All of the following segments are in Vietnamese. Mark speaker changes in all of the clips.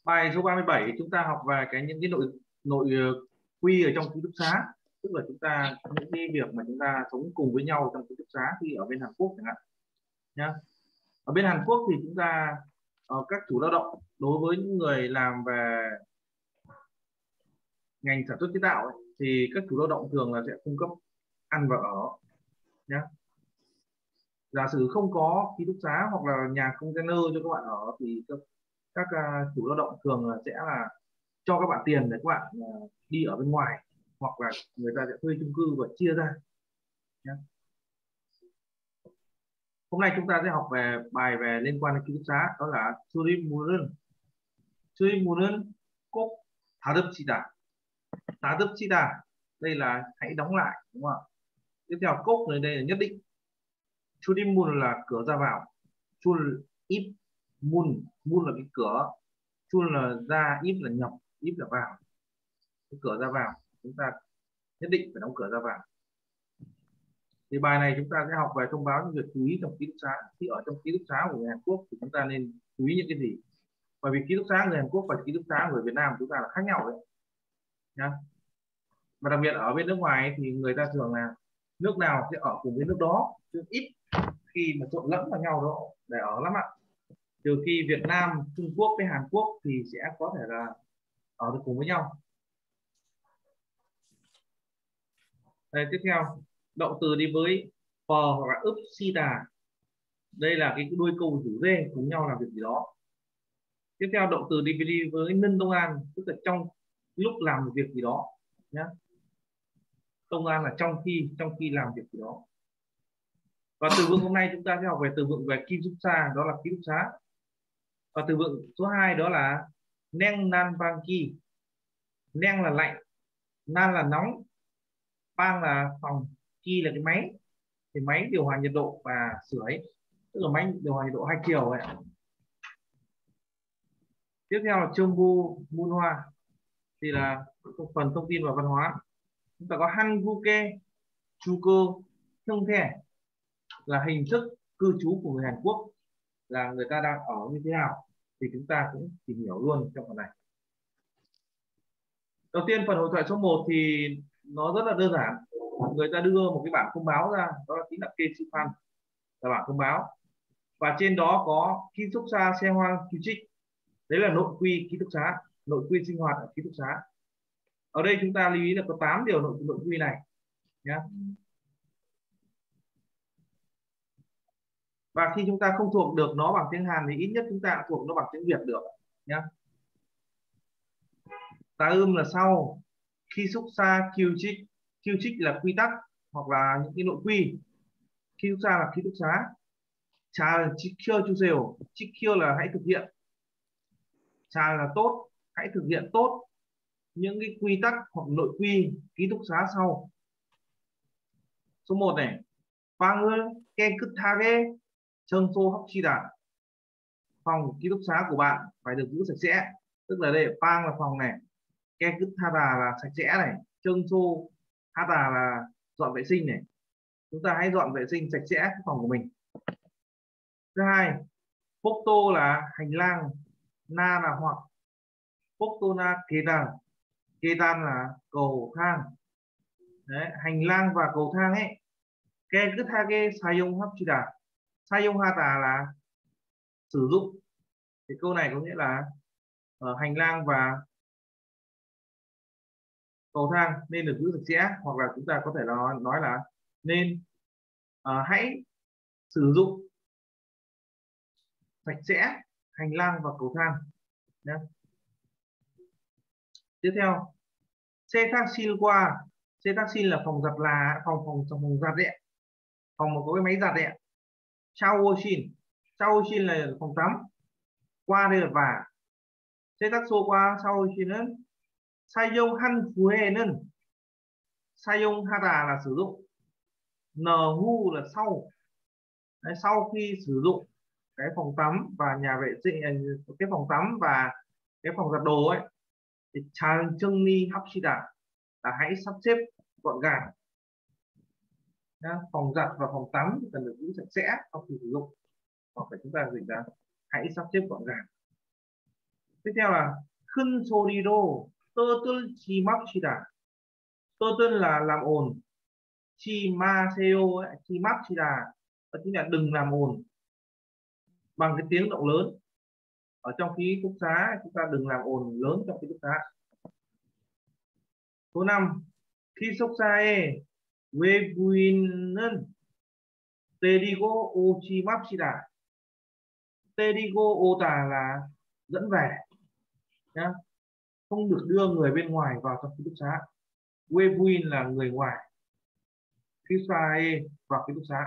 Speaker 1: Bài số 37 chúng ta học về những cái nội nội quy ở trong ký túc xá, tức là chúng ta những cái việc mà chúng ta sống cùng với nhau trong ký túc xá khi ở bên Hàn Quốc chẳng hạn nhá. Ở bên Hàn Quốc thì chúng ta các chủ lao động đối với những người làm về ngành sản xuất chế tạo ấy, thì các chủ lao động thường là sẽ cung cấp ăn và ở nhá. Giả sử không có ký túc xá hoặc là nhà container cho các bạn ở thì các chủ lao động thường là sẽ là cho các bạn tiền để các bạn đi ở bên ngoài, hoặc là người ta sẽ thuê chung cư và chia ra nhé. Hôm nay chúng ta sẽ học về bài về liên quan đến ký túc xá, đó là Surimurun. Surimurun 꼭 닫읍시다. 닫읍시다 đây là hãy đóng lại, đúng không ạ? Tiếp theo 꼭 này đây là nhất định. Surimurun là cửa ra vào. Chul ít mun, mun là cái cửa, chul là ra, ít là nhập, ít là vào. Cái cửa ra vào chúng ta nhất định phải đóng cửa ra vào. Thì bài này chúng ta sẽ học về thông báo những việc chú ý trong ký túc xá. Khi ở trong ký túc xá của người Hàn Quốc thì chúng ta nên chú ý những cái gì? Bởi vì ký túc xá người Hàn Quốc và ký túc xá người Việt Nam chúng ta là khác nhau đấy nhá. Và đặc biệt ở bên nước ngoài thì người ta thường là nước nào sẽ ở cùng với nước đó, chứ ít khi mà trộn lẫn vào nhau đó để ở lắm ạ. Trừ khi Việt Nam, Trung Quốc với Hàn Quốc thì sẽ có thể là ở được cùng với nhau. Đây, tiếp theo động từ đi với phờ hoặc là úp si đà, đây là cái đuôi câu rủ dê cùng nhau làm việc gì đó. Tiếp theo động từ đi với nân đông an, tức là trong lúc làm một việc gì đó nhé. Đông an là trong khi làm việc gì đó. Và từ vựng hôm nay chúng ta sẽ học về từ vựng về kim túc xá, đó là ký túc xá. Và từ vựng số 2 đó là neng nan bang ki. Neng là lạnh, nan là nóng, bang là phòng, ki là cái máy, thì máy điều hòa nhiệt độ và sưởi, tức là máy điều hòa nhiệt độ hai chiều ấy. Tiếp theo là Chungbu Munhwa, thì là phần thông tin và văn hóa. Chúng ta có Hanguke Chuko Thương Thẻ, là hình thức cư trú của người Hàn Quốc, là người ta đang ở như thế nào, thì chúng ta cũng tìm hiểu luôn trong phần này. Đầu tiên phần hội thoại số 1 thì nó rất là đơn giản. Người ta đưa một cái bảng thông báo ra, đó là chính là Keisupan, là bảng thông báo, và trên đó có ký túc xá xe hoang ký trích, đấy là nội quy ký túc xá, nội quy sinh hoạt ở ký túc xá. Ở đây chúng ta lưu ý là có 8 điều nội quy này nhé. Và khi chúng ta không thuộc được nó bằng tiếng Hàn thì ít nhất chúng ta thuộc nó bằng tiếng Việt được nhé. Tá là sau, khi xúc xa kiêu trích là quy tắc hoặc là những cái nội quy, khi xúc xa là ký túc xá, trà là chiêu chu sều, trích kiêu là hãy thực hiện, trà là tốt, hãy thực hiện tốt những cái quy tắc hoặc nội quy ký túc xá sau. Số 1 này, 방을 깨끗하게 청소합시다. Phòng ký túc xá của bạn phải được giữ sạch sẽ, tức là đây pang là phòng này, 깨끗하다 là sạch sẽ này, 청소하다 là dọn vệ sinh này. Chúng ta hãy dọn vệ sinh sạch sẽ cái phòng của mình. Thứ hai, 복도 là hành lang, na là hoặc, 복도나 계단, 계단 là cầu thang. Đấy, hành lang và cầu thang ấy, 깨끗하게 사용합시다. 사용하다 là sử dụng, thì câu này có nghĩa là hành lang và cầu thang nên được giữ sạch sẽ, hoặc là chúng ta có thể nói là nên hãy sử dụng sạch sẽ hành lang và cầu thang nhé. Tiếp theo, 세탁실과, 세탁실 là phòng giặt, là phòng giặt đấy, phòng mà có cái máy giặt đấy. 샤워실, 샤워실 là phòng tắm, qua đây là và. 세탁소와 샤워실은 사용한 후에는, 사용하다 là sử dụng, nhu là sau. Đấy, sau khi sử dụng cái phòng tắm và nhà vệ sinh, cái phòng tắm và cái phòng giặt đồ ấy, thì 잘 정리합시다 là hãy sắp xếp gọn gàng. Phòng giặt và phòng tắm cần được giữ sạch sẽ sau khi sử dụng, hoặc phải chúng ta dịch ra hãy sắp xếp gọn gàng. Tiếp theo là 큰 소리로 떠들지 맙시다. 떠들 là làm ồn, chi 마세요, chi 맙시다, đó chính là đừng làm ồn bằng cái tiếng động lớn. Ở trong ký túc xá chúng ta đừng làm ồn lớn trong ký túc xá. Số 5, 기숙사에 외부인은 데리고 오지 맙시다. 데리고 오다 là dẫn về nhá, không được đưa người bên ngoài vào trong ký túc xá. 외부인 là người ngoài, 기숙사에 vào ký túc xá.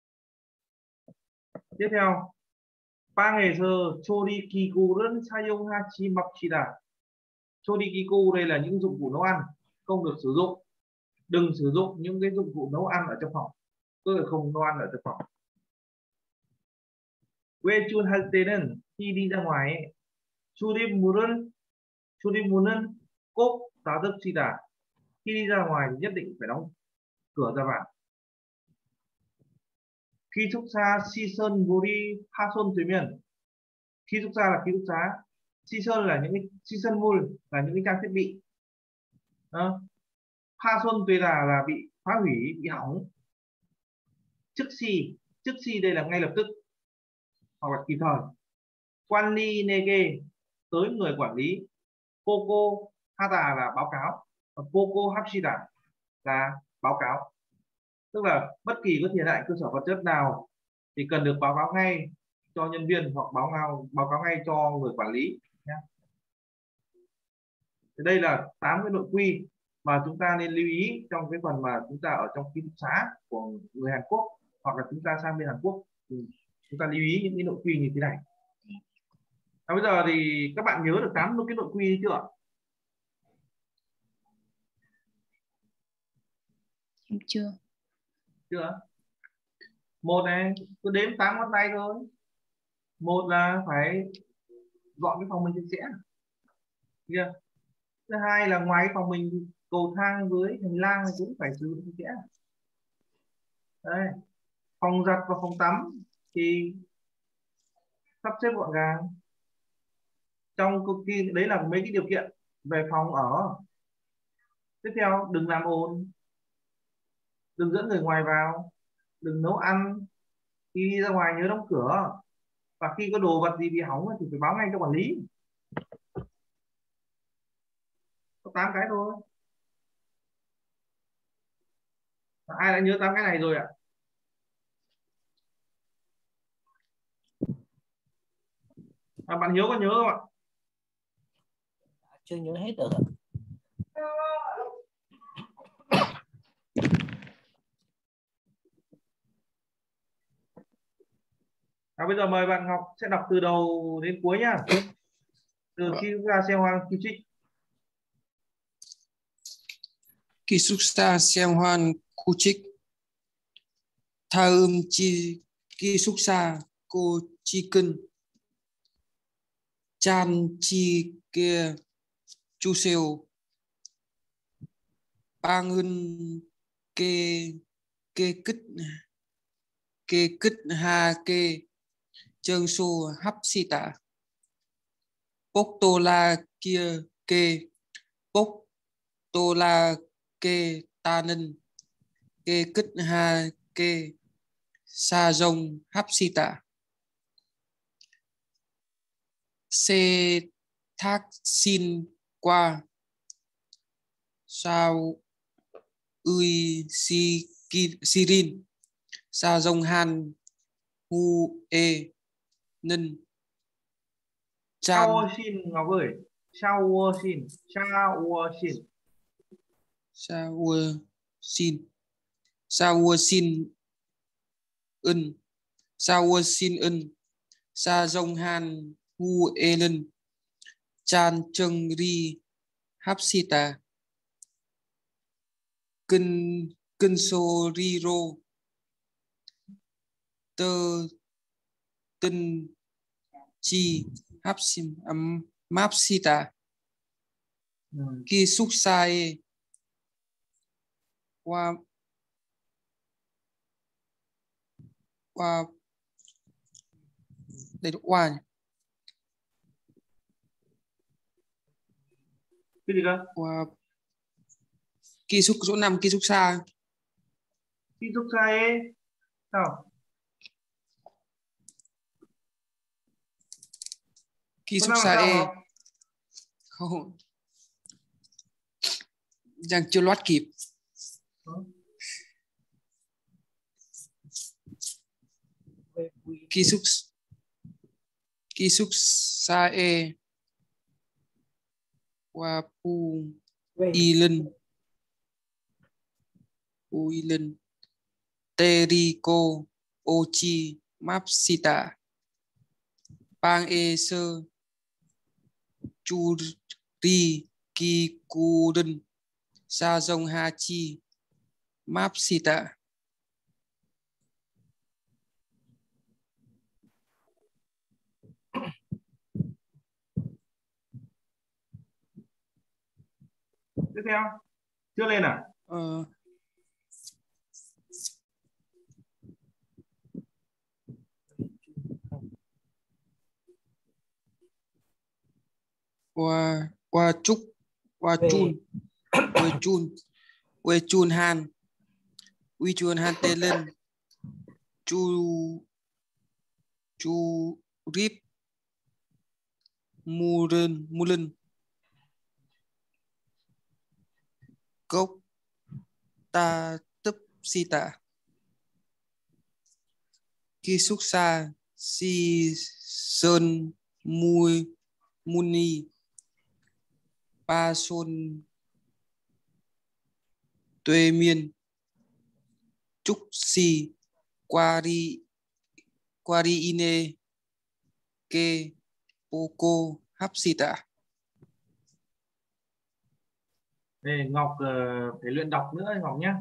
Speaker 1: Tiếp theo, 방에서 조리기구를 사용하지 맙시다. 조리기구 đây là những dụng cụ nấu ăn, không được sử dụng. Đừng sử dụng những cái dụng cụ nấu ăn ở trong phòng, tức là không nấu ăn ở trong phòng. 외출할 때는 khi đi ra ngoài ấy, 출입문은 꼭 닫읍시다. Khi đi ra ngoài thì nhất định phải đóng cửa ra vào. 기숙사 시설물이 파손되면, 기숙사 là ký túc xá, 시설 là những cái 시설물 là những cái trang thiết bị. Đó. 파손되다 là bị phá hủy, bị hỏng. 즉시 đây là ngay lập tức hoặc là kịp thời. 관리에게 tới người quản lý. 보고 하다 là báo cáo. 보고 합시다 là báo cáo. Tức là bất kỳ có thiệt hại cơ sở vật chất nào thì cần được báo cáo ngay cho nhân viên hoặc báo cáo ngay cho người quản lý nhé. Đây là 8 cái nội quy mà chúng ta nên lưu ý trong cái phần mà chúng ta ở trong ký túc xá của người Hàn Quốc, hoặc là chúng ta sang bên Hàn Quốc thì chúng ta lưu ý những cái nội quy như thế này. Bây giờ thì các bạn nhớ được 8 cái nội quy chưa?
Speaker 2: Em chưa.
Speaker 1: Chưa? Một này, cứ đếm 8 ngón tay thôi. Một là phải dọn cái phòng mình sạch sẽ. Chưa? Thứ hai là ngoài cái phòng mình, cầu thang với hành lang cũng phải sử dụng sạch sẽ. Đây. Phòng giặt và phòng tắm thì sắp xếp gọn gàng. Trong công ty đấy là mấy cái điều kiện về phòng ở. Tiếp theo, đừng làm ồn, đừng dẫn người ngoài vào, đừng nấu ăn, khi đi ra ngoài nhớ đóng cửa, và khi có đồ vật gì bị hỏng thì phải báo ngay cho quản lý. Có 8 cái thôi. Ai đã nhớ 8 cái này rồi ạ? Bạn Hiếu có nhớ không ạ?
Speaker 3: Chưa nhớ hết được ạ.
Speaker 1: Bây giờ mời bạn Ngọc sẽ đọc từ đầu đến cuối nhá. Từ khi ra xem hoang kim trích.
Speaker 4: 기숙사 생활 구직 다음 기숙사 구직은 잠지게 주세요. 방은 깨끗하게 청소합시다. 복도라게 따는 깨끗하게 사용합시다. 세탁신과 샤워실은 사용한 후에는
Speaker 1: Shaoxin Ngọc ơi, Shaoxin,
Speaker 4: 샤워신은 사용한 후에는 잔 정리합시다. 큰 소리로 떠들지 맙시다. 기숙사에
Speaker 1: Cái gì cơ?
Speaker 4: Ký xúc số 5 ký xúc xa.
Speaker 1: Ký xúc xa e. Sao?
Speaker 4: Ký
Speaker 1: Số
Speaker 4: xúc
Speaker 1: 5 làm
Speaker 4: xa
Speaker 1: sao mà
Speaker 4: e.
Speaker 1: học?
Speaker 4: Không. Giang chưa loát kịp. Ký xúc xa e. Qua pu y linh. Pu y linh. Teriko ochi mapsita. Pang e sơ. Churi kikuden. Sa dông ha chi mapsita.
Speaker 1: Tiếp theo. Chưa lên à?
Speaker 4: Qua trúc. Qua chun. Quê chun han. Uy chun han tê lên. Chu rip mulen gốc ta tấp si ta ki xúc xa si sơn muni pa son tuê miên trúc si quari ine ke poko hấp si ta.
Speaker 1: Đây, Ngọc phải luyện đọc nữa Ngọc nhé.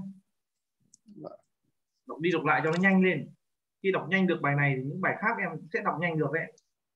Speaker 1: Đọc đi đọc lại cho nó nhanh lên. Khi đọc nhanh được bài này thì những bài khác em sẽ đọc nhanh được đấy.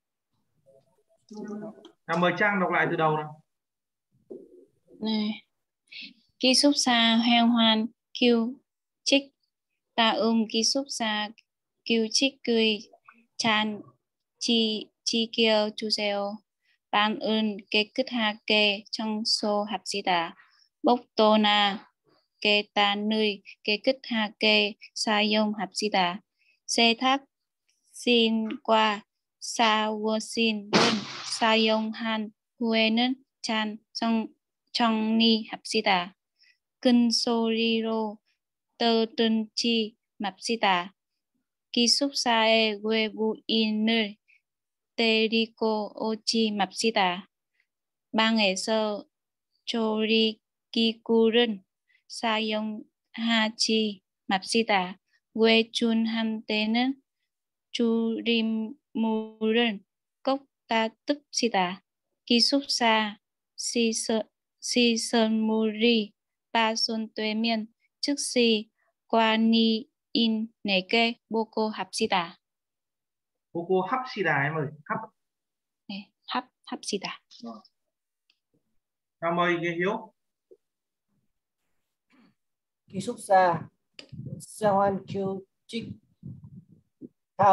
Speaker 1: Mời Trang đọc lại từ đầu nào.
Speaker 2: Này. Ký xúc xa hoang hoan kêu trích ta ký xúc xa kêu trích cười chan chi kêu chu seo ban ơn kê cứt ha kê trong số hạp sĩ đà bốc tô na kê ta nơi kê cứt ha kê sa yông hạp sĩ đà xe thác xin qua sa wo xin đơn sa yông han huê nân chan trong ni hạp sĩ đà cân soriro tơ tân chi mạp sĩ đà ki xúc sa e we bu inner teriko ochi mạp sĩ đà bang e sơ chori kikurun sa yong ha chi mạp sĩ đà we chun han tên chu rim murun cốc ta tức sĩ đà ki xúc sa si sơn muri ba xuân tuệ miên trước si qua ni in nề kê boko hạp si đà.
Speaker 1: Boko hấp si đà em ơi.
Speaker 2: Hấp si đà.
Speaker 1: Nào mời Hiếu.
Speaker 3: Ký xúc xa sa hoan kiêu trích ta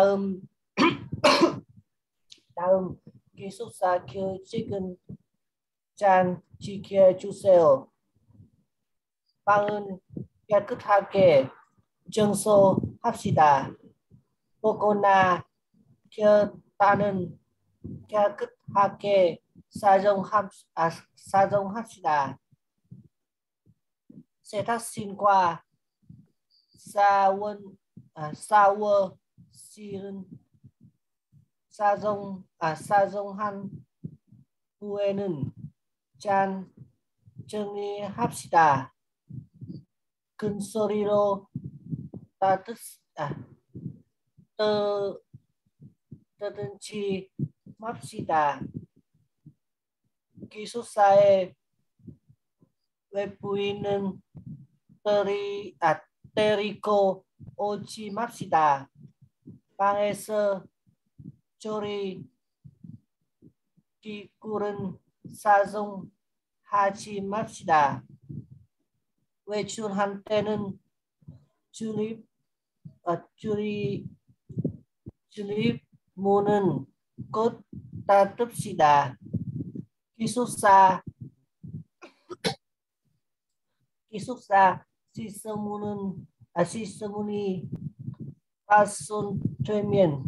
Speaker 3: ký xúc xa kiêu chicken chan chi kia chu seo bang ơn kia cứt ha kê chương sô hấp si đà Pokona kia ta nên kia cứt ha kê sa dông hấp si đà xe thác xin qua sa wơ xin sa dông han huenen chan chương ni hấp si đà cân soriro ta tức tơ tân chi map si đà ki xúc sa e we puinen teriko ochi map si đà bang e sơ chori kikurun sa dông ha chi map si đà we chun han tenen chulip monen cốt ta tấp si đà ki xúc sa 기숙사 시설문이 파손되면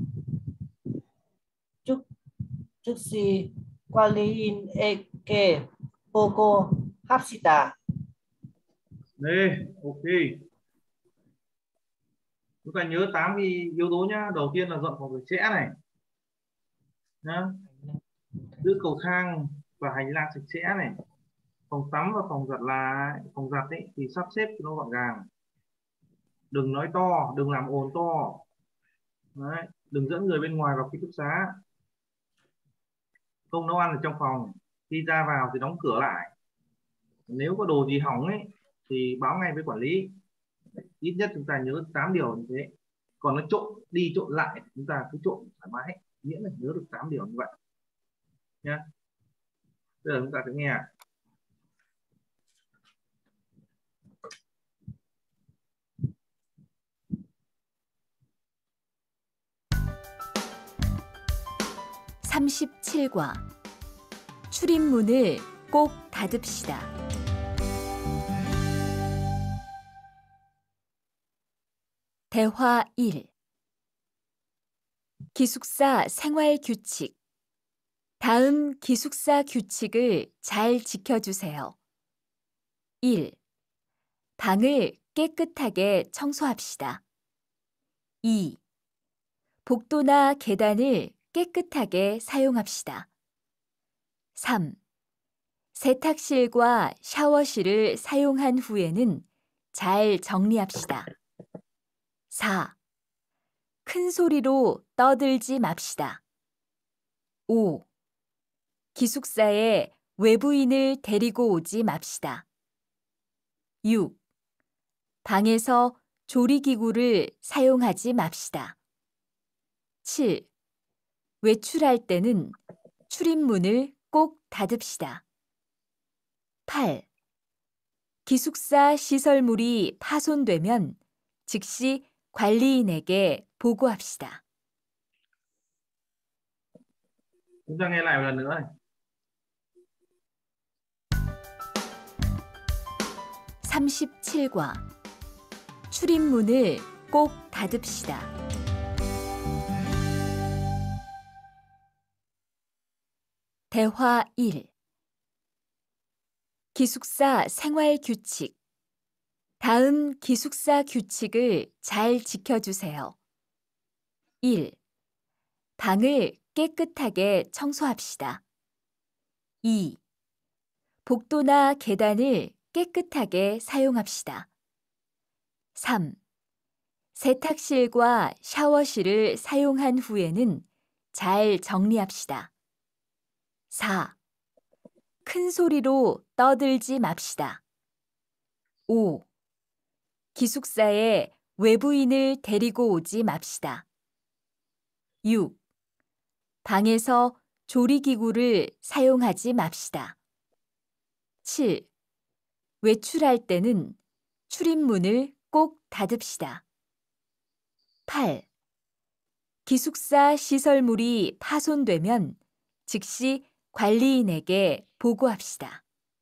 Speaker 3: 즉시 관리인에게 보고합시다.
Speaker 1: Đây, ok. Chúng ta nhớ 8 yếu tố nhá. Đầu tiên là dọn phòng sạch sẽ này. Nhá. Giữ cầu thang và hành lang sạch sẽ này. Phòng tắm và phòng giặt phòng giặt ấy thì sắp xếp cho nó gọn gàng. Đừng nói to, đừng làm ồn to. Đấy. Đừng dẫn người bên ngoài vào ký túc xá. Không nấu ăn ở trong phòng. Khi ra vào thì đóng cửa lại. Nếu có đồ gì hỏng ấy thì báo ngay với quản lý. Ít nhất chúng ta nhớ 8 điều như thế. Còn nó trộn đi trộn lại chúng ta cứ trộn thoải mái, miễn là nhớ được 8 điều như vậy nhé. Bây giờ chúng ta sẽ nghe
Speaker 5: 37과 출입문을 꼭 닫읍시다. 대화 1. 기숙사 생활 규칙. 다음 기숙사 규칙을 잘 지켜주세요. 1. 방을 깨끗하게 청소합시다. 2. 복도나 계단을 깨끗하게 사용합시다. 3. 세탁실과 샤워실을 사용한 후에는 잘 정리합시다. 4. 큰 소리로 떠들지 맙시다. 5. 기숙사에 외부인을 데리고 오지 맙시다. 6. 방에서 조리기구를 사용하지 맙시다. 7. 외출할 때는 출입문을 꼭 닫읍시다. 8. 기숙사 시설물이 파손되면 즉시 관리인에게 보고합시다.
Speaker 1: chúng ta nghe lại một lần nữa này.
Speaker 5: 37과 출입문을 꼭 닫읍시다. 대화 1. 기숙사 생활 규칙. 다음 기숙사 규칙을 잘 지켜주세요. 1. 방을 깨끗하게 청소합시다. 2. 복도나 계단을 깨끗하게 사용합시다. 3. 세탁실과 샤워실을 사용한 후에는 잘 정리합시다. 4. 큰 소리로 떠들지 맙시다. 5. 기숙사에 외부인을 데리고 오지 맙시다. 6. 방에서 조리기구를 사용하지 맙시다. 7. 외출할 때는 출입문을 꼭 닫읍시다. 8. 기숙사 시설물이 파손되면 즉시 관리인에게 보고합시다.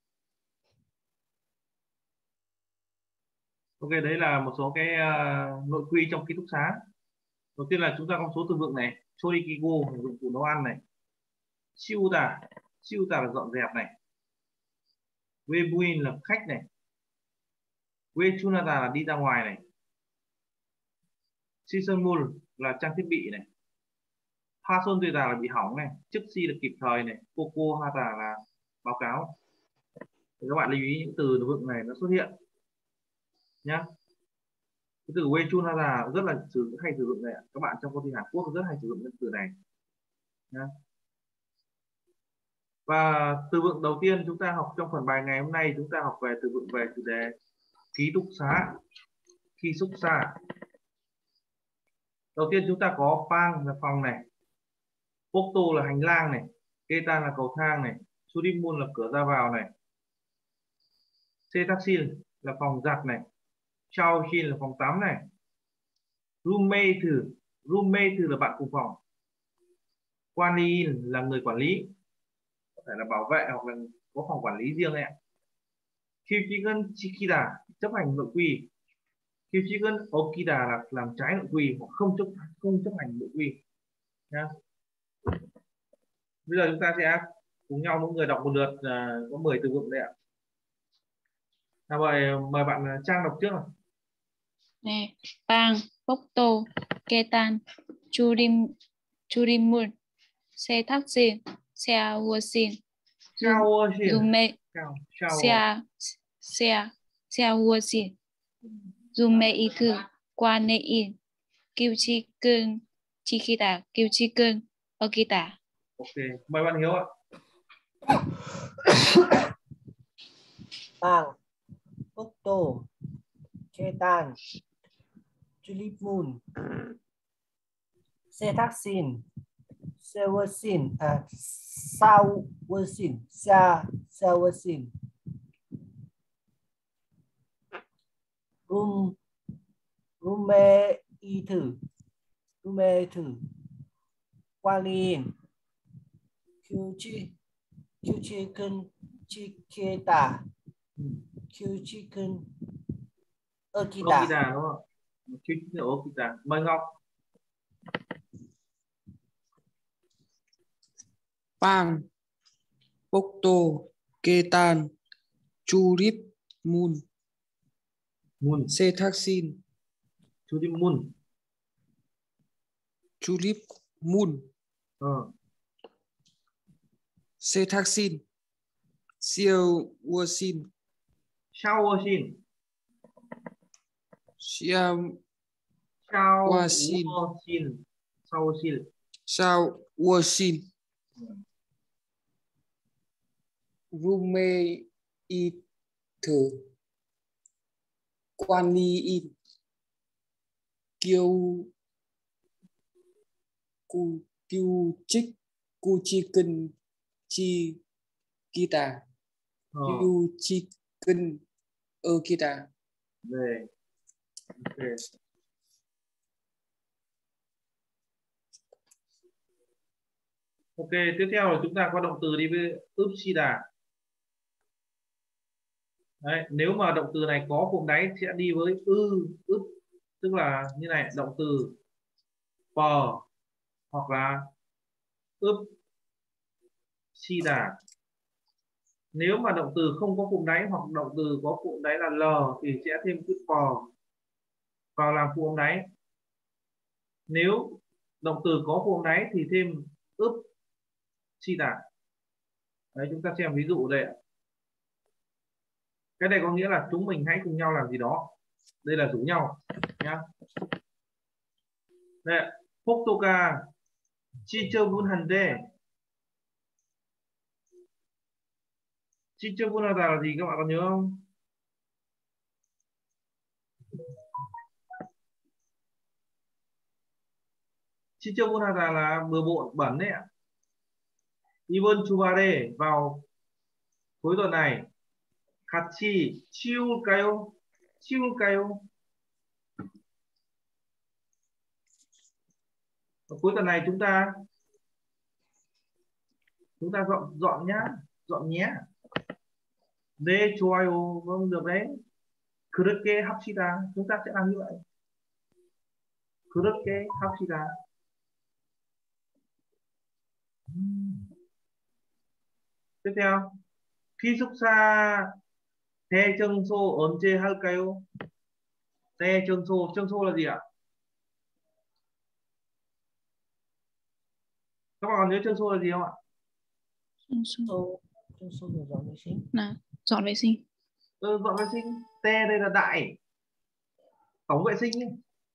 Speaker 1: Ok, đấy là một số cái nội quy trong ký túc xá. Đầu tiên là chúng ta có một số từ vựng này. Chorikigo là dụng cụ nấu ăn này. Shiuta là dọn dẹp này. Webuin là khách này. Wechunata là đi ra ngoài này. Shisanmul là trang thiết bị này. Pasontueda là bị hỏng này. Chukshi là kịp thời này. Kokohata là báo cáo. Thì các bạn lưu ý những từ vựng này nó xuất hiện nhá. Cái từ Wechunata rất là hay sử dụng này. Các bạn trong công ty Hàn Quốc rất hay sử dụng cái từ này nhá. Và từ vựng đầu tiên chúng ta học trong phần bài ngày hôm nay, chúng ta học về từ vựng về chủ đề ký túc xá, Kisuksa. Đầu tiên chúng ta có Pang là phòng này, Pokto là hành lang này, Ketan là cầu thang này, Surimun là cửa ra vào này, Setaksin là phòng giặt này, Shaoshin là phòng tắm này, Roommate là bạn cùng phòng, Kwanin là người quản lý, có thể là bảo vệ hoặc là có phòng quản lý riêng ấy. 규칙은 지키다, chấp hành nội quy. 규칙은 어기다 là làm trái nội quy hoặc không chấp hành nội quy nhá. Bây giờ chúng ta sẽ cùng nhau mỗi người đọc một lượt, có 10 từ vựng đây ạ. Nào mời bạn Trang đọc trước nào.
Speaker 2: 네, 빵, 복도, 계단, 줄임물, 세탁실, 샤워실,
Speaker 1: Shower실.
Speaker 2: 룸메,
Speaker 1: Shower.
Speaker 2: 샤워실, 룸메이트, 관내인, 규칙은 지키다, 규칙은 어기다.
Speaker 1: Ok, mời bạn Hiếu ạ.
Speaker 3: Bang, 복도, 계단, 줄임문, 세탁실, 샤워실, 샤워실, 룸메이트, 관리인, 규칙은 지키다, 규칙은 어기다.
Speaker 1: Okita đúng không? 규칙은 Okita. Mời Ngọc.
Speaker 4: 빵, 복도, 계단, 줄임문,
Speaker 1: Mun.
Speaker 4: 세탁실,
Speaker 1: 줄임문.
Speaker 4: 줄임문, 세탁실, 샤워실,
Speaker 1: Shower실.
Speaker 4: 샤워실,
Speaker 1: Shower실. Shower실.
Speaker 4: 샤워실, 룸메이트, 관리인, 규칙은 지키다, 규칙은 어기다.
Speaker 1: Về. Ok. Ok, tiếp theo là chúng ta có động từ đi với upsida. Đấy, nếu mà động từ này có cụm đáy sẽ đi với ức, tức là như này, động từ per hoặc là upsida. Nếu mà động từ không có cụm đáy hoặc động từ có cụm đáy là l thì sẽ thêm chữ per vào làm cụm đáy. Nếu động từ có cụm đáy thì thêm upsida. Đấy, chúng ta xem ví dụ đây ạ. Cái này có nghĩa là chúng mình hãy cùng nhau làm gì đó. Đây là rủ nhau nhá. Đây, Phúc-tô-ca 지저분한데. 지저분하다 là gì các bạn có nhớ không? 지저분하다 là bừa bộn, bẩn đấy ạ. 이번 주말에 vào cuối tuần này 같이 치울까요? Cuối tuần này chúng ta dọn nhá, dọn nhé. 네, 좋아요. Vâng, được đấy. 그렇게 합시다. Chúng ta sẽ làm như vậy. 그렇게 합시다. Tiếp theo, 기숙사 대청소 언제 할까요? 청소 là gì ạ? Các bạn còn nhớ 청소 là gì không ạ?
Speaker 3: Trong số là dọn vệ sinh.
Speaker 2: Là dọn vệ sinh.
Speaker 1: Dọn vệ sinh. Đây là đại, tổng vệ sinh ấy.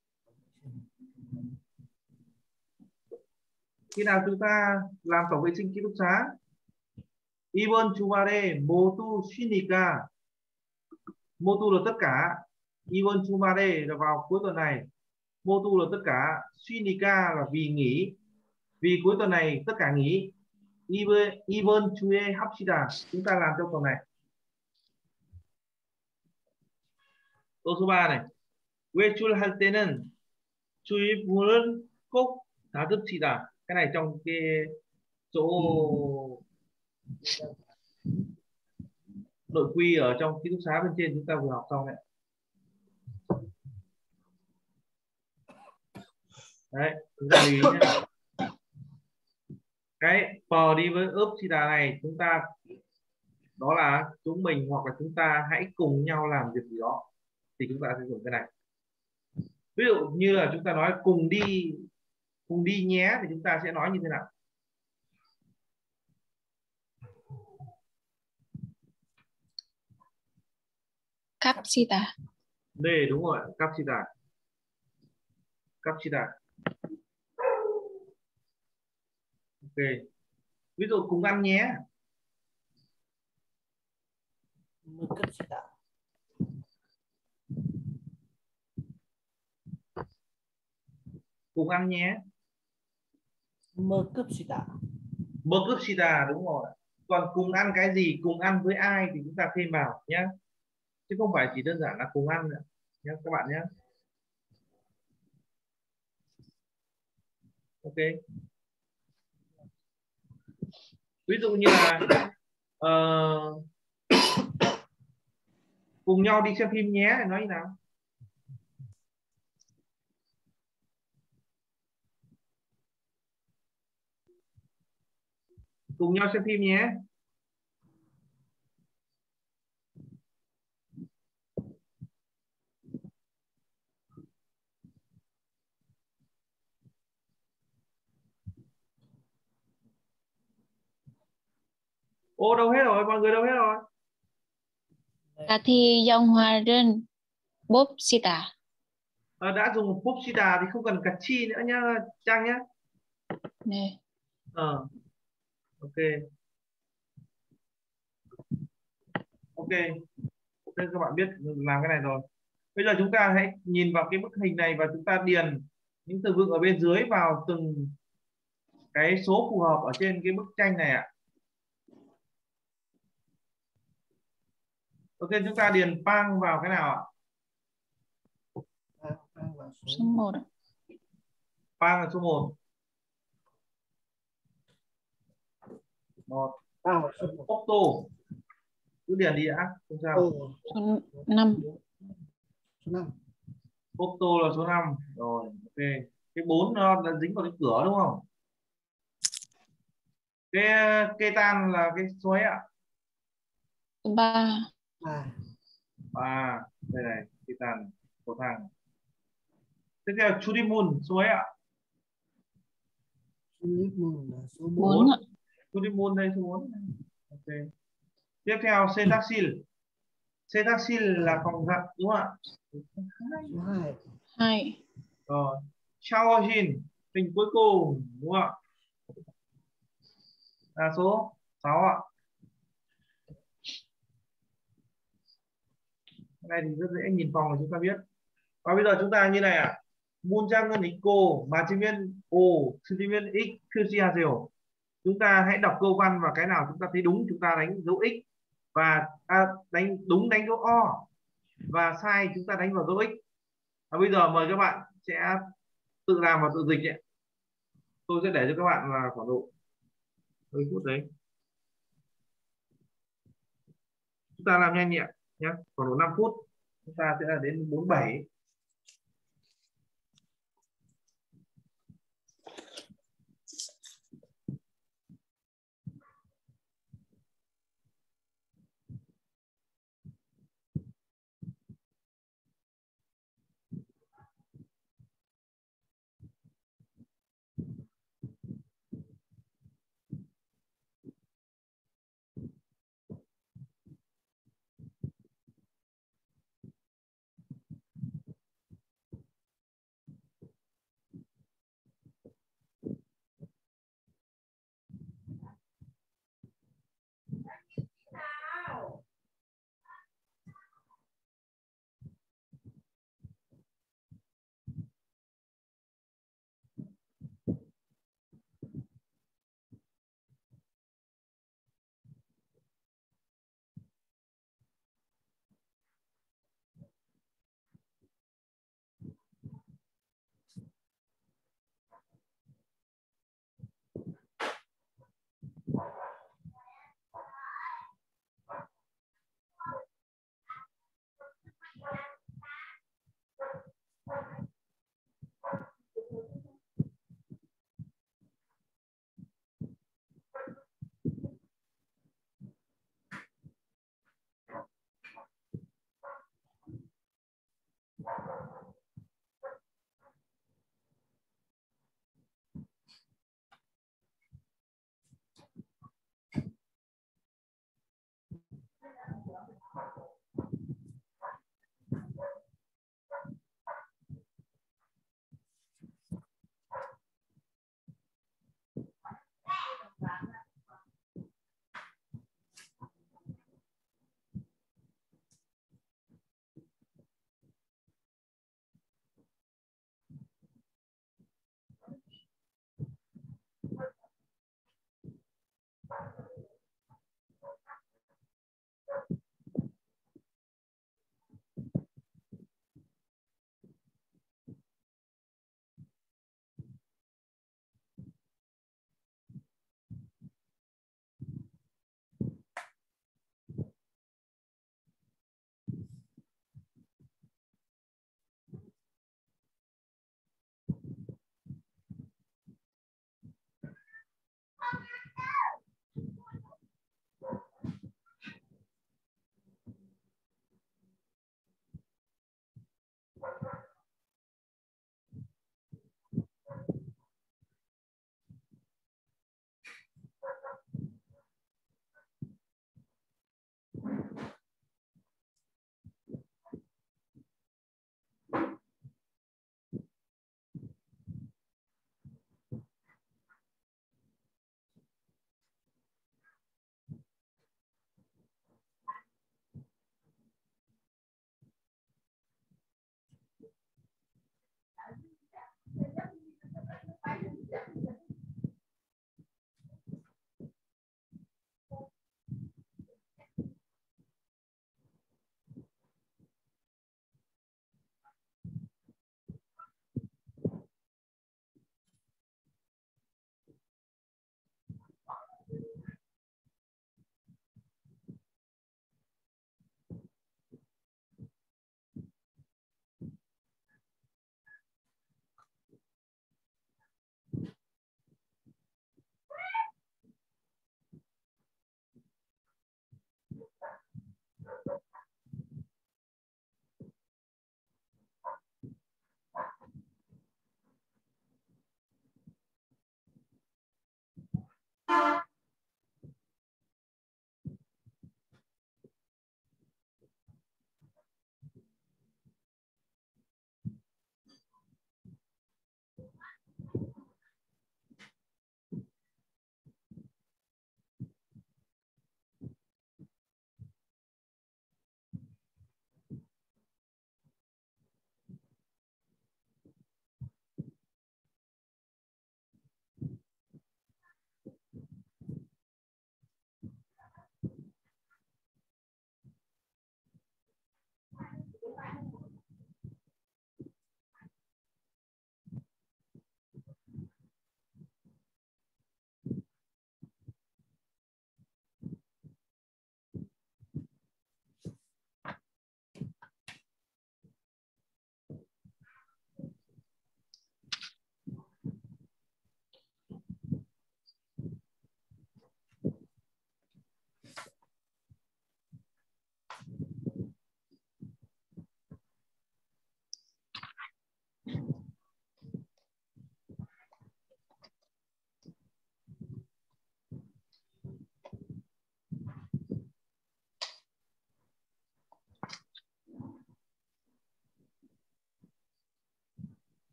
Speaker 1: Khi nào chúng ta làm tổng vệ sinh ký túc xá? 이번 주말에 모두 쉬니까. 모두 là tất cả. 이번 주말에 là vào cuối tuần này. 모두 là tất cả. 쉬니까 là vì nghỉ. Vì cuối tuần này tất cả nghỉ. 이번 주에 합시다. Chúng ta làm trong tuần này. Câu số 3 này. 외출할 때는 주의문을 꼭 닫읍시다. Cái này trong cái chỗ nội quy ở trong ký túc xá bên trên chúng ta vừa học xong đấy. Đấy, chúng ta lưu ý nhé. Cái per đi với upsida này chúng ta đó là chúng mình hoặc là chúng ta hãy cùng nhau làm việc gì đó thì chúng ta sẽ dùng cái này. Ví dụ như là chúng ta nói cùng đi nhé thì chúng ta sẽ nói như thế nào?
Speaker 2: 갑시다.
Speaker 1: Đây đúng rồi, 갑시다. 갑시다. Ok. Ví dụ cùng ăn nhé.
Speaker 3: 먹읍시다.
Speaker 1: Cùng ăn nhé.
Speaker 3: 먹읍시다.
Speaker 1: 먹읍시다 đúng rồi. Còn cùng ăn cái gì, cùng ăn với ai thì chúng ta thêm vào nhé. Chứ không phải chỉ đơn giản là cùng ăn nữa nhé các bạn nhé. Ok. Ví dụ như là cùng nhau đi xem phim nhé, nói như nào? Cùng nhau xem phim nhé. Ô đâu hết rồi, mọi người đâu hết rồi?
Speaker 2: 같이 영화를 봅시다.
Speaker 1: Đã dùng 봅시다 thì không cần cả chi nữa nhá Trang nhé.
Speaker 2: 네.
Speaker 1: Ok. Ok. Nên các bạn biết làm cái này rồi. Bây giờ chúng ta hãy nhìn vào cái bức hình này và chúng ta điền những từ vựng ở bên dưới vào từng cái số phù hợp ở trên cái bức tranh này ạ. Ok, chúng ta điền pang vào cái nào ạ?
Speaker 2: số 1.
Speaker 1: Pang là số 1. Octo. Cứ điền đi đã, không sao.
Speaker 2: số 5.
Speaker 3: số 5.
Speaker 1: Octo là số 5. Rồi, ok. Cái 4 nó đã dính vào cái cửa đúng không? Cái ketan là cái số ấy ạ?
Speaker 2: số 3.
Speaker 1: 3. Đây này, ketan, cầu thang. Tiếp theo Chudimun số ấy ạ?
Speaker 3: Chudimun là số
Speaker 2: 4 ạ.
Speaker 1: Chudimun đây số 4. Ok. Tiếp theo Cetaxil. Cetaxil là phòng giặt đúng không ạ?
Speaker 3: số 2.
Speaker 2: 2.
Speaker 1: Rồi. Shaojin hình cuối cùng đúng không ạ? Là số 6 ạ. Cái này thì rất dễ nhìn phòng là chúng ta biết. Và bây giờ chúng ta như này ạ. 문장은 있고 맞으면 O, 틀리면 X 표시하세요. Chúng ta hãy đọc câu văn và cái nào chúng ta thấy đúng chúng ta đánh dấu X và đánh đúng đánh dấu O và sai chúng ta đánh vào dấu X. Và bây giờ mời các bạn sẽ tự làm và tự dịch ấy. Tôi sẽ để cho các bạn là khoảng độ 10 phút đấy. Chúng ta làm nhanh nhẹ nhé. Khoảng độ 5 phút chúng ta sẽ là đến 47.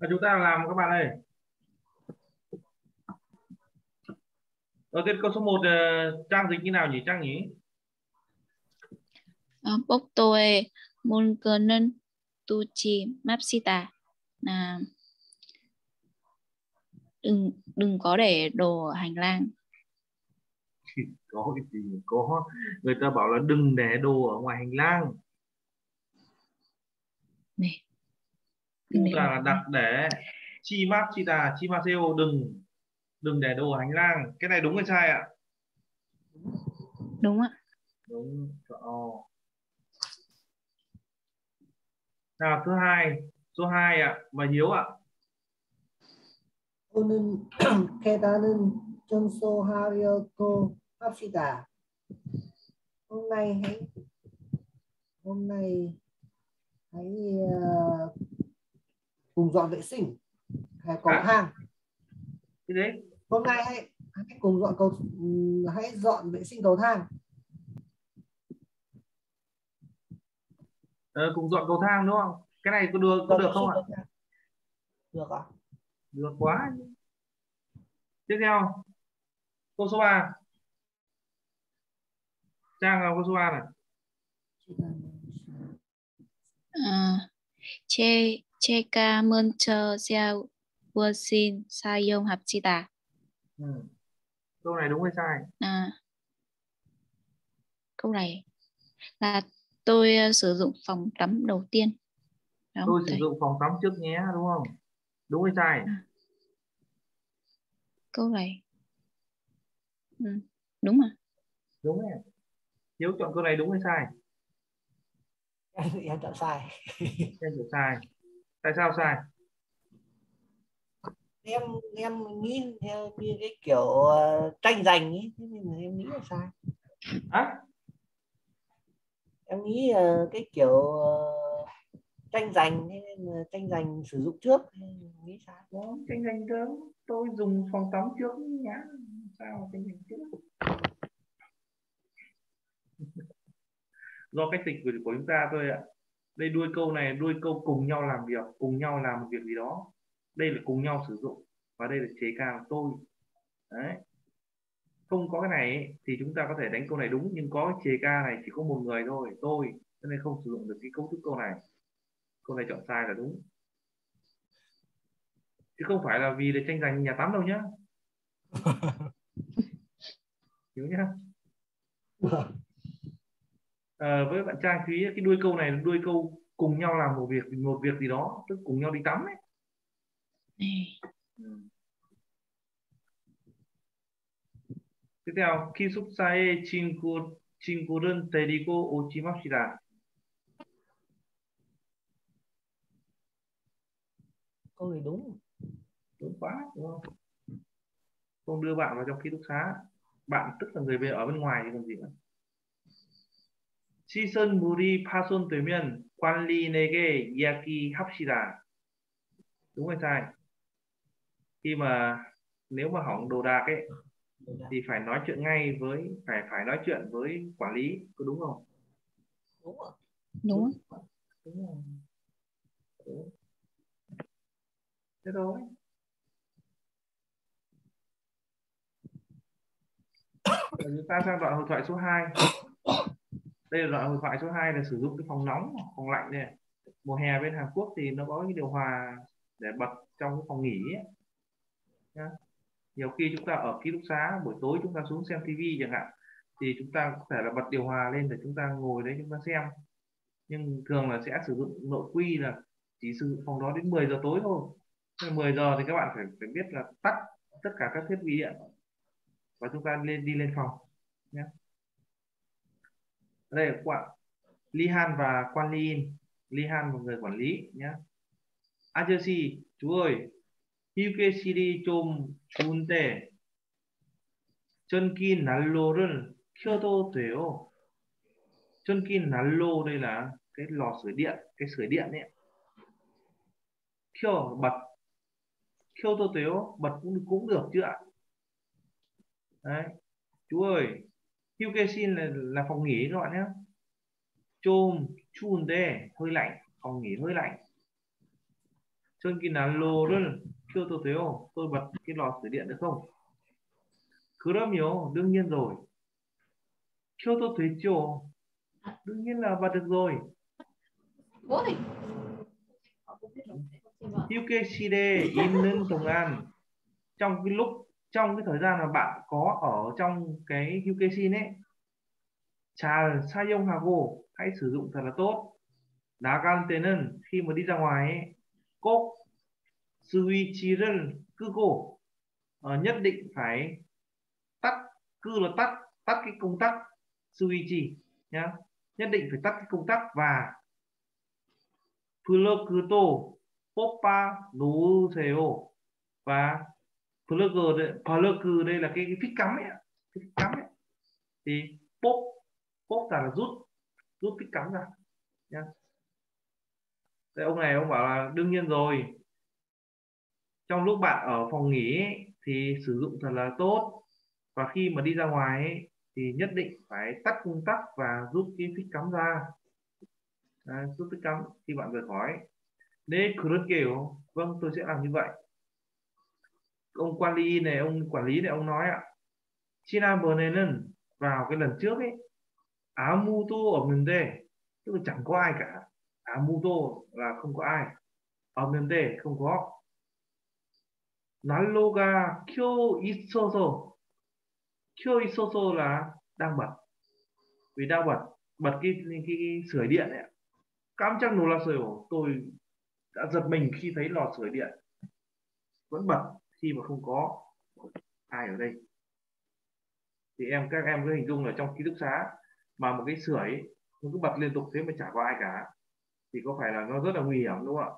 Speaker 1: Và chúng ta làm các bạn ơi. Đầu tiên câu số 1 Trang dịch như nào nhỉ Trang nhỉ?
Speaker 2: 복도에 물건은 두지 맙시다. Là đừng có để đồ hành lang.
Speaker 1: Có cái gì có, người ta bảo là đừng để đồ ở ngoài hành lang.
Speaker 2: Này,
Speaker 1: Chúng
Speaker 2: đừng để
Speaker 1: ta
Speaker 2: đồ
Speaker 1: là
Speaker 2: hành
Speaker 1: đặt
Speaker 2: lang.
Speaker 1: để chimashita, chimaseo, đừng để đồ ở hành lang. Cái này đúng hay sai ạ?
Speaker 2: Đúng ạ.
Speaker 1: Đúng. Nào thứ hai, số 2 ạ, và Hiếu ạ.
Speaker 3: 오늘 계단은 청소하려고 합시다. Hôm nay hãy cùng dọn vệ sinh cầu thang.
Speaker 1: Cái đấy
Speaker 3: Hôm nay hãy cùng hãy dọn vệ sinh cầu thang.
Speaker 1: cùng dọn cầu thang đúng không? Cái này có được không ạ?
Speaker 3: Được ạ.
Speaker 1: Được quá. Tiếp theo câu số 3. Trang là câu số 3 này.
Speaker 2: 제가 먼저 샤워실 사용합시다.
Speaker 1: Câu này đúng hay sai?
Speaker 2: Câu này là tôi sử dụng phòng tắm đầu tiên.
Speaker 1: Tôi sử dụng phòng tắm trước nhé, đúng không? Đúng hay sai?
Speaker 2: Câu này đúng mà.
Speaker 1: Đúng rồi. Hiếu chọn câu này đúng hay sai?
Speaker 3: Em chọn sai.
Speaker 1: Em chọn sai. Tại sao sai?
Speaker 3: Em nghĩ như cái kiểu tranh giành ấy, nên là em nghĩ là sai. Em nghĩ cái kiểu tranh giành nên là tranh giành sử dụng trước, nghĩ sai.
Speaker 1: Đó, tranh giành trước, tôi dùng phòng tắm trước nhá. Sao tranh giành trước? Do cách dịch của chúng ta thôi ạ. Đây đuôi câu này đuôi câu cùng nhau làm việc, cùng nhau làm một việc gì đó. Đây là cùng nhau sử dụng, và đây là chế ca tôi. Đấy. Không có cái này ấy, thì chúng ta có thể đánh câu này đúng, nhưng có chế ca này chỉ có một người thôi, tôi, cho nên không sử dụng được cái cấu trúc câu này. Câu này chọn sai là đúng, chứ không phải là vì để tranh giành nhà tắm đâu nhá. Hiểu nhá. Với bạn Trang chú ý cái đuôi câu này là đuôi câu cùng nhau làm một việc gì đó, tức cùng nhau đi tắm ấy. Tiếp theo, 기숙사에 친구를 데리고 오지 맙시다.
Speaker 3: Câu này đúng.
Speaker 1: Đúng quá, đúng không? Không đưa bạn vào trong ký túc xá. Bạn tức là người về ở bên ngoài thì còn gì nữa. 시설물이 파손되면 관리인에게 이야기합시다. Đúng hay sai? Khi mà nếu mà hỏng đồ đạc ấy thì phải nói chuyện ngay với phải nói chuyện với quản lý, có đúng không?
Speaker 3: Đúng ạ.
Speaker 2: Đúng.
Speaker 1: Đúng rồi. Đúng. Thế thôi. Chúng ta sang đoạn hội thoại số 2. Đây là đoạn hội thoại số 2 là sử dụng cái phòng nóng, phòng lạnh này. Mùa hè bên Hàn Quốc thì nó có cái điều hòa để bật trong cái phòng nghỉ ấy. Nhá. Nhiều khi chúng ta ở ký túc xá buổi tối chúng ta xuống xem tivi chẳng hạn, thì chúng ta có thể là bật điều hòa lên để chúng ta ngồi đấy chúng ta xem, nhưng thường là sẽ sử dụng nội quy là chỉ sử dụng phòng đó đến 10 giờ tối thôi. Nên 10 giờ thì các bạn phải biết là tắt tất cả các thiết bị điện và chúng ta đi lên phòng nhé. Đây là bạn Lee Han và Quan Lee In. Lee Han là người quản lý nhé. 아저씨, chú ơi, 휴게실이 좀 좋은데 전기 난로를 켜도 돼요? 전기 난로 đây là cái lò sưởi điện, cái sưởi điện ấy. 켜 bật, 켜도 돼요? Bật cũng được chứ ạ? Đấy. Chú ơi, 휴게실 là phòng nghỉ các bạn nhé. 좀 추운데 hơi lạnh, phòng nghỉ hơi lạnh. 전기 난로를 켜도 돼요? tôi bật cái lò sưởi điện được không? 그럼요, đương nhiên rồi. 켜도 되죠? đương nhiên là bật được rồi. 휴게실에 있는 동안, trong cái thời gian mà bạn có ở trong cái 휴게실 ấy, 잘 사용하고, hãy sử dụng thật là tốt. 나갈 때는, khi mà đi ra ngoài ấy, 꼭 스위치를 끄고, nhất định phải tắt, cứ là tắt cái công tắc switch nhá, nhất định phải tắt cái công tắc và 플러그도 뽑아 놓으세요. và plug đây là cái phích cắm ấy, cái phích cắm ấy. Thì pop là rút phích cắm ra nhá. Thế ông này ông bảo là đương nhiên rồi, trong lúc bạn ở phòng nghỉ ấy, thì sử dụng thật là tốt, và khi mà đi ra ngoài ấy, thì nhất định phải tắt công tắc và rút cái phích cắm ra. rút phích cắm khi bạn rời khỏi. 네, 그럴게요. Vâng, tôi sẽ làm như vậy. Ông quản lý này, ông nói ạ. 지난번에는, vào cái lần trước ấy, 아무도 없는데, tức là chẳng có ai cả. 아무도 là không có ai, 없는데 không có. 난로가 켜 있어서 là đang bật, vì đang bật cái sưởi điện ấy. 깜짝 놀랐어요. Tôi đã giật mình khi thấy lò sưởi điện vẫn bật khi mà không có ai ở đây. Thì các em cứ hình dung là trong ký túc xá mà một cái sưởi nó cứ bật liên tục thế mà chả có ai cả, thì có phải là nó rất là nguy hiểm đúng không ạ?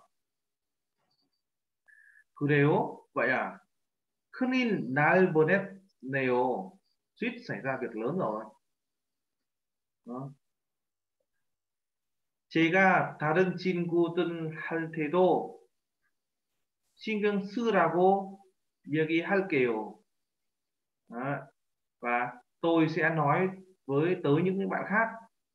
Speaker 1: 그래요? Vậy à? 큰일 날 뻔했네요. Suýt xảy ra việc lớn rồi. Đó. 제가 다른 친구들한테도 신경 쓰라고 얘기할게요. Đó. Và tôi sẽ nói tới những bạn khác.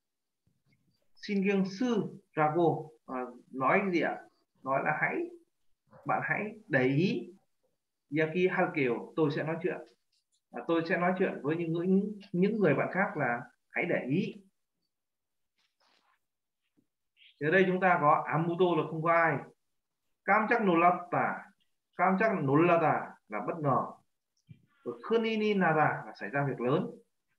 Speaker 1: 신경 쓰라고 nói gì ạ? Nói là bạn hãy để ý. 얘기할게요, tôi sẽ nói chuyện. Tôi sẽ nói chuyện với những người bạn khác là hãy để ý. Thì ở đây chúng ta có 아무도 là không có ai, 깜짝 놀랐다 là bất ngờ, rồi 큰일이 나다 là xảy ra việc lớn,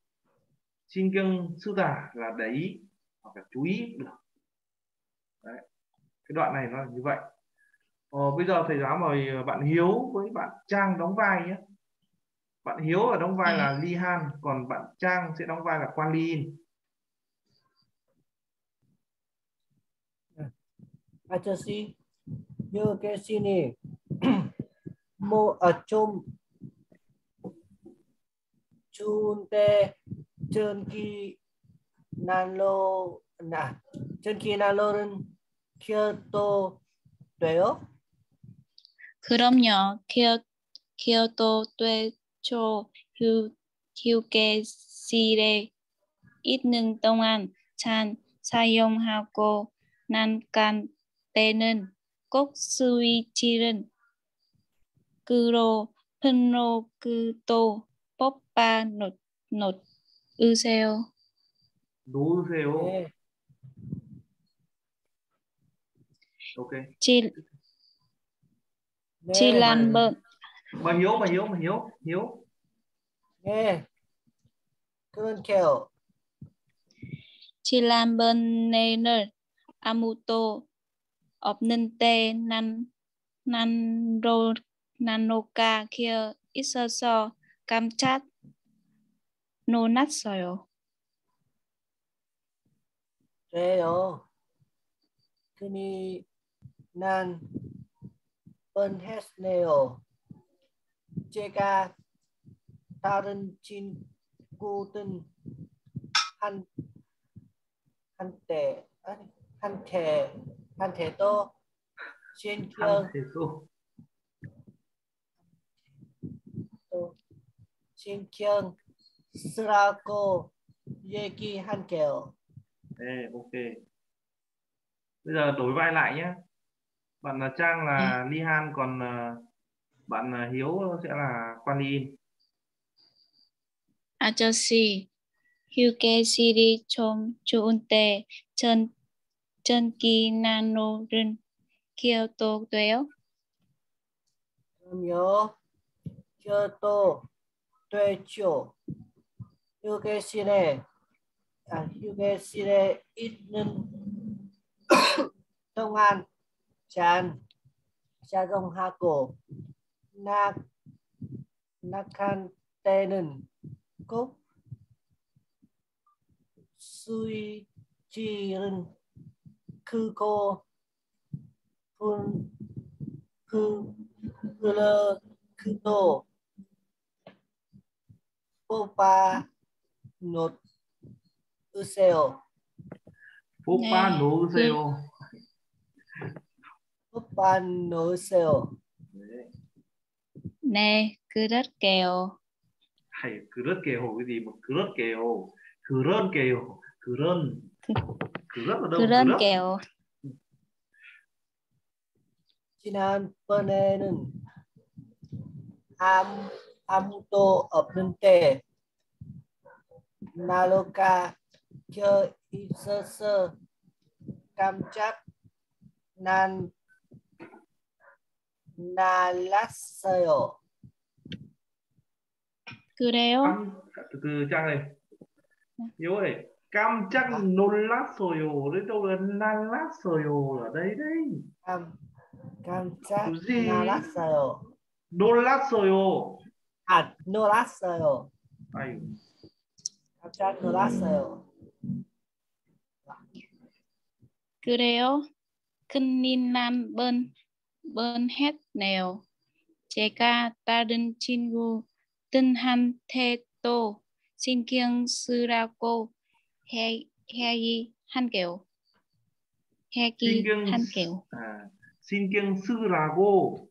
Speaker 1: 신경 쓰다 là để ý hoặc là chú ý được. Đấy. Cái đoạn này nó là như vậy. Bây giờ thầy giáo mời bạn Hiếu với bạn Trang đóng vai nhé. Bạn Hiếu ở đóng vai là Ly Han, còn bạn Trang sẽ đóng vai là Quan Ly In.
Speaker 3: 아저씨, 여기 계시니 좀 추운데 전기 난로는 켜도 돼요?
Speaker 2: 그럼요. 키워도 되죠. 휴게실에 있는 동안 잘 사용하고 나갈 때는 꼭 스위치를 끄고 플러그도 뽑아 놓으세요.
Speaker 1: 놓으세요.
Speaker 3: 네.
Speaker 1: Ok.
Speaker 3: 네.
Speaker 2: 지난번
Speaker 1: Hiếu.
Speaker 3: 네. 그렇게요.
Speaker 2: 지난번에는 아무도 없는데 난로가 켜 있어서 깜짝 놀랐어요.
Speaker 3: 그래요. 난 뻔했네요. 제가 다른 친구들한테도 신경 쓰라고 얘기할게요.
Speaker 1: Ok. Bây giờ đổi vai lại nhé. Bạn Trang là Ly Han, còn bạn Hiếu sẽ là Quan Ly In.
Speaker 2: 아저씨, 휴게실이 좀 추운데 전기난로를 켜도 돼요?
Speaker 3: 그럼요. 켜도 되죠. 휴게실에 있는 동안 잔 작용하고 나간 때는 꼭 스위치를 끄고 불러도 뽑아 놓으세요.
Speaker 1: Oppa
Speaker 2: 네,
Speaker 1: 놓으세요.
Speaker 3: 뽑아 놓으세요.
Speaker 2: 네, 그럴게요.
Speaker 1: Hay 그릇 개hồ cái gì mà 그릇 개hồ, 그런 개hồ, 그런 ở đâu 그릇?
Speaker 2: 그럴게요.
Speaker 3: 지난번에는 아무도 없는데 난로가 켜 있어서 깜짝 놀랐어요.
Speaker 2: 그래요?
Speaker 1: từ Trang này. Hiếu ơi, 깜짝 놀랐어요. Đấy đâu là 놀랐어요 ở đây đấy.
Speaker 3: 깜짝
Speaker 1: Kiểu gì?
Speaker 3: 놀랐어요.
Speaker 1: 놀랐어요.
Speaker 3: 놀랐어요.
Speaker 1: Ai,
Speaker 3: 깜짝 놀랐어요.
Speaker 2: 그래요? 큰일 난 뻔했네요. 제가 다른 친구들한테도 신경 쓰라고 얘기할게요.
Speaker 1: 신경 쓰라고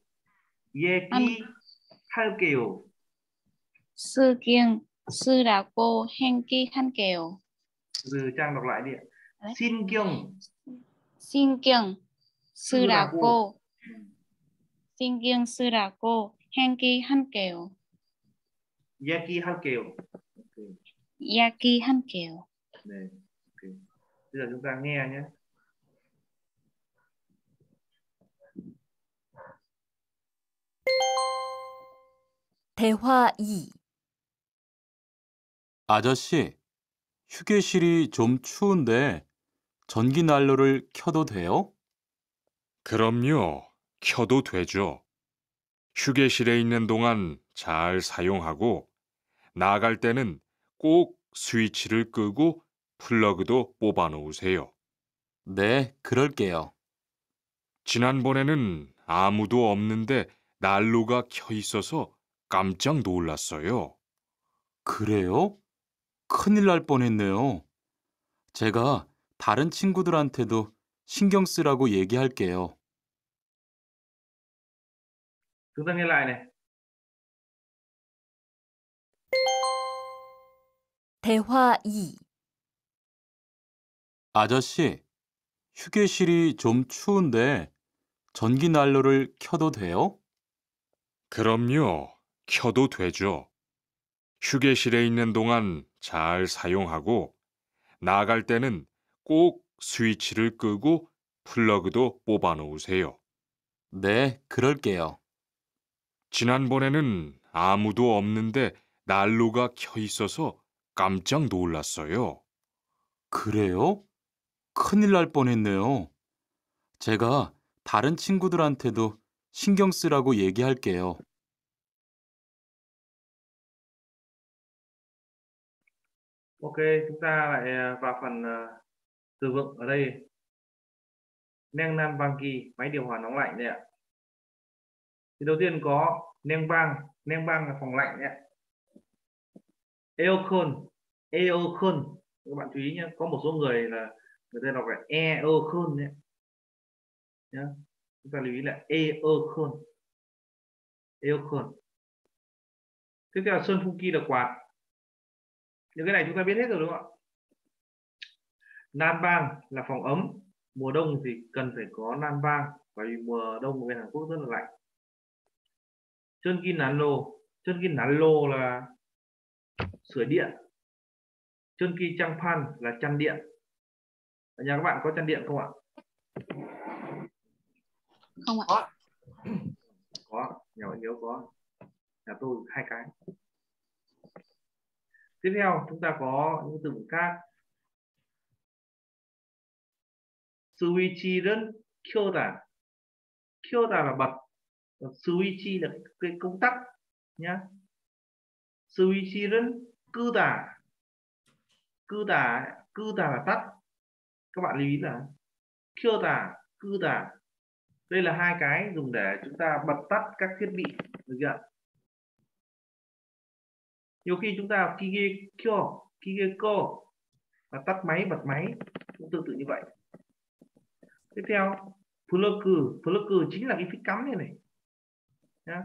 Speaker 1: 얘기할게요.
Speaker 2: 신경 쓰라고 얘기할게요.
Speaker 1: Từ Trang đọc lại đi ạ.
Speaker 2: Đấy.
Speaker 1: 신경
Speaker 2: 신경
Speaker 1: 쓰라고
Speaker 2: 얘기할게요.
Speaker 1: 얘기할게요.
Speaker 2: 얘기할게요.
Speaker 1: Này, okay. Bây giờ chúng ta nghe nhé.
Speaker 5: 대화 2.
Speaker 6: 아저씨, 휴게실이 좀 추운데 전기 난로를 켜도 돼요?
Speaker 7: 그럼요. 켜도 되죠. 휴게실에 있는 동안 잘 사용하고 나갈 때는 꼭 스위치를 끄고 플러그도 뽑아 놓으세요.
Speaker 6: 네, 그럴게요.
Speaker 7: 지난번에는 아무도 없는데 난로가 켜 있어서 깜짝 놀랐어요.
Speaker 6: 그래요? 큰일 날 뻔했네요. 제가 다른 친구들한테도 신경 쓰라고 얘기할게요.
Speaker 1: Chúng ta nghe lại này.
Speaker 5: 대화 2.
Speaker 6: 아저씨, 휴게실이 좀 추운데 전기 난로를 켜도 돼요?
Speaker 7: 그럼요. 켜도 되죠. 휴게실에 있는 동안 잘 사용하고 나갈 때는 꼭 스위치를 끄고 플러그도 뽑아 놓으세요.
Speaker 6: 네, 그럴게요.
Speaker 7: 지난번에는 아무도 없는데 난로가 켜 있어서 깜짝 놀랐어요.
Speaker 6: 그래요? 큰일 날 뻔했네요. 제가 다른 친구들한테도 신경 쓰라고 얘기할게요.
Speaker 1: Ok, chúng ta lại vào phần từ vựng ở đây. Neng Nam Bang Kỳ, máy điều hòa nóng lạnh đây ạ. Thì đầu tiên có Neng Bang là phòng lạnh đấy ạ. Eocon, các bạn chú ý nhé, có một số người là người ta đọc là Eocon đấy nhá. Chúng ta lưu ý là Eocon. Tiếp theo là Sơn Phu Ki là quạt. Những cái này chúng ta biết hết rồi đúng không ạ? Nam Bang là phòng ấm, Mùa đông thì cần phải có nan vang, bởi vì mùa đông ở bên Hàn Quốc rất là lạnh. Chân kin nán lô, chân kin nán lô là sưởi điện. Chân kin trang pan là chăn điện. Ở nhà các bạn có chăn điện không ạ?
Speaker 2: Không ạ.
Speaker 1: Có, nhà bạn Hiếu có. Nhà tôi 2 cái. Tiếp theo chúng ta có những từ vựng khác. Switch는 켜다. 켜다 là bật. Switch là cái công tắc nhá. Switch는 끄다. 끄다 là tắt. Các bạn lưu ý là 켜다, 끄다. Đây là hai cái dùng để chúng ta bật tắt các thiết bị, được chưa? Nhiều khi chúng ta kige kyo, kige ko là tắt máy, bật máy, cũng tương tự như vậy. Tiếp theo, plug chính là cái phích cắm này nhá.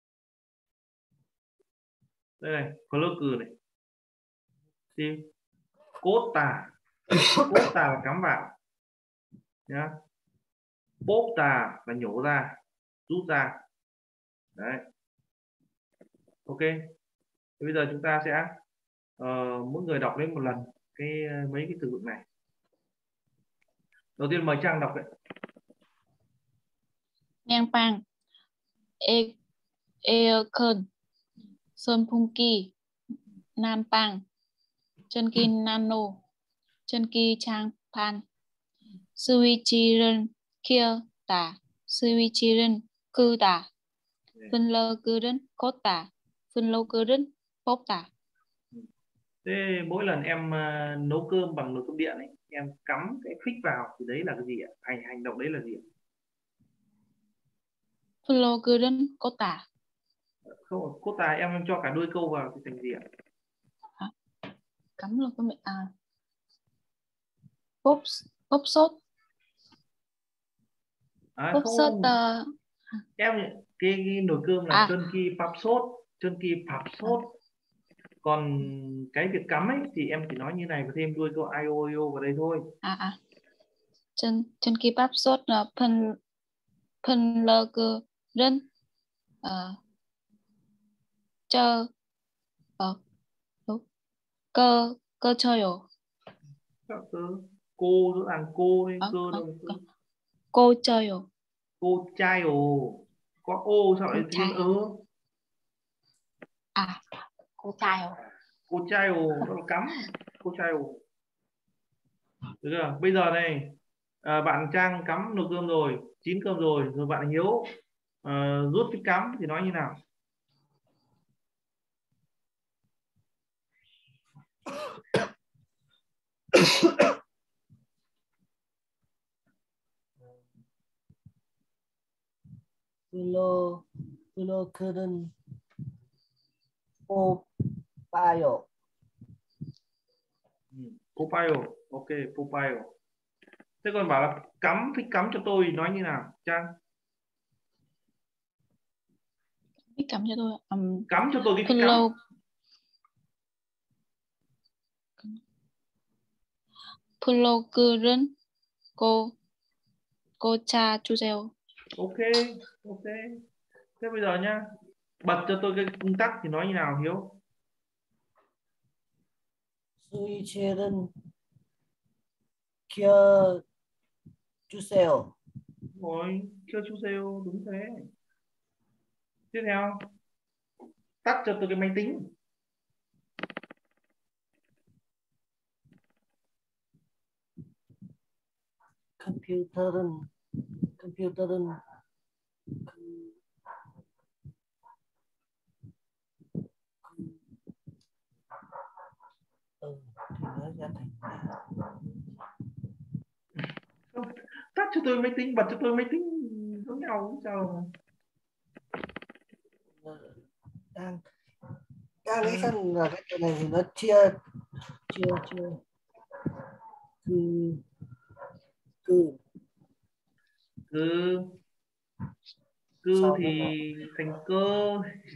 Speaker 1: Đây này, plug này. Thì cốt tà là cắm vào nhá. Bóp tà là nhổ ra, rút ra. Đấy. Ok. Thì bây giờ chúng ta sẽ mỗi người đọc lên một lần mấy cái từ vựng này. Đầu tiên mời Trang đọc đấy.
Speaker 2: Nang pang, aircon, 선풍기, 난방, 전기 나노, 전기 장판, 스위치를 켜다, 스위치를 끄다, 플러그를 꽂다, 플러그를 뽑다.
Speaker 1: Thế mỗi lần em nấu cơm bằng nồi cơm điện ấy, em cắm cái phích vào thì đấy là cái gì ạ? Hành động đấy là gì ạ?
Speaker 2: 플러그를 꽂다.
Speaker 1: Không, cô tài em cho cả đôi câu vào thì thành gì ạ?
Speaker 2: Cắm luôn cái bóp sốt. Bóp sốt
Speaker 1: em cái nồi cơm là chân ki pap sốt. Còn cái việc cắm ấy thì em chỉ nói như này và thêm đuôi câu io vào đây thôi.
Speaker 2: chân ki pap sốt là 플러그를 꺼져요.
Speaker 1: Cô rõ ràng cô đấy, cơ đâu.
Speaker 2: 꺼져요.
Speaker 1: Cô chai ồ. Có ô sao lại thêm ơ?
Speaker 2: cô chai ồ.
Speaker 1: Cô chai ồ, đó là cắm. Cô chai ồ. Được chưa? Bây giờ này, bạn Trang cắm nồi cơm rồi, chín cơm rồi bạn Hiếu rút phích cắm thì nói như nào?
Speaker 3: 플러그는 뽑아요.
Speaker 1: Popayo, ok, Popayo. Thế còn bảo là phích cắm cho tôi nói như nào, Trang?
Speaker 2: Phích cắm cho tôi.
Speaker 1: Cắm cho tôi cái phích cắm.
Speaker 2: 플러그를 꽂아주세요.
Speaker 1: Ok. Thế bây giờ nhá, bật cho tôi cái công tắc thì nói như nào Hiếu?
Speaker 3: 스위치를 켜주세요.
Speaker 1: Rồi, 켜주세요, đúng thế. Tiếp theo, tắt cho tôi cái máy tính.
Speaker 3: 컴퓨터는 thì nói ra thành
Speaker 1: Tắt cho tôi máy tính, bật cho tôi máy tính giống nhau sao?
Speaker 3: đang nghĩ xem là cái này thì nó chia
Speaker 1: Cư thì thành cơ.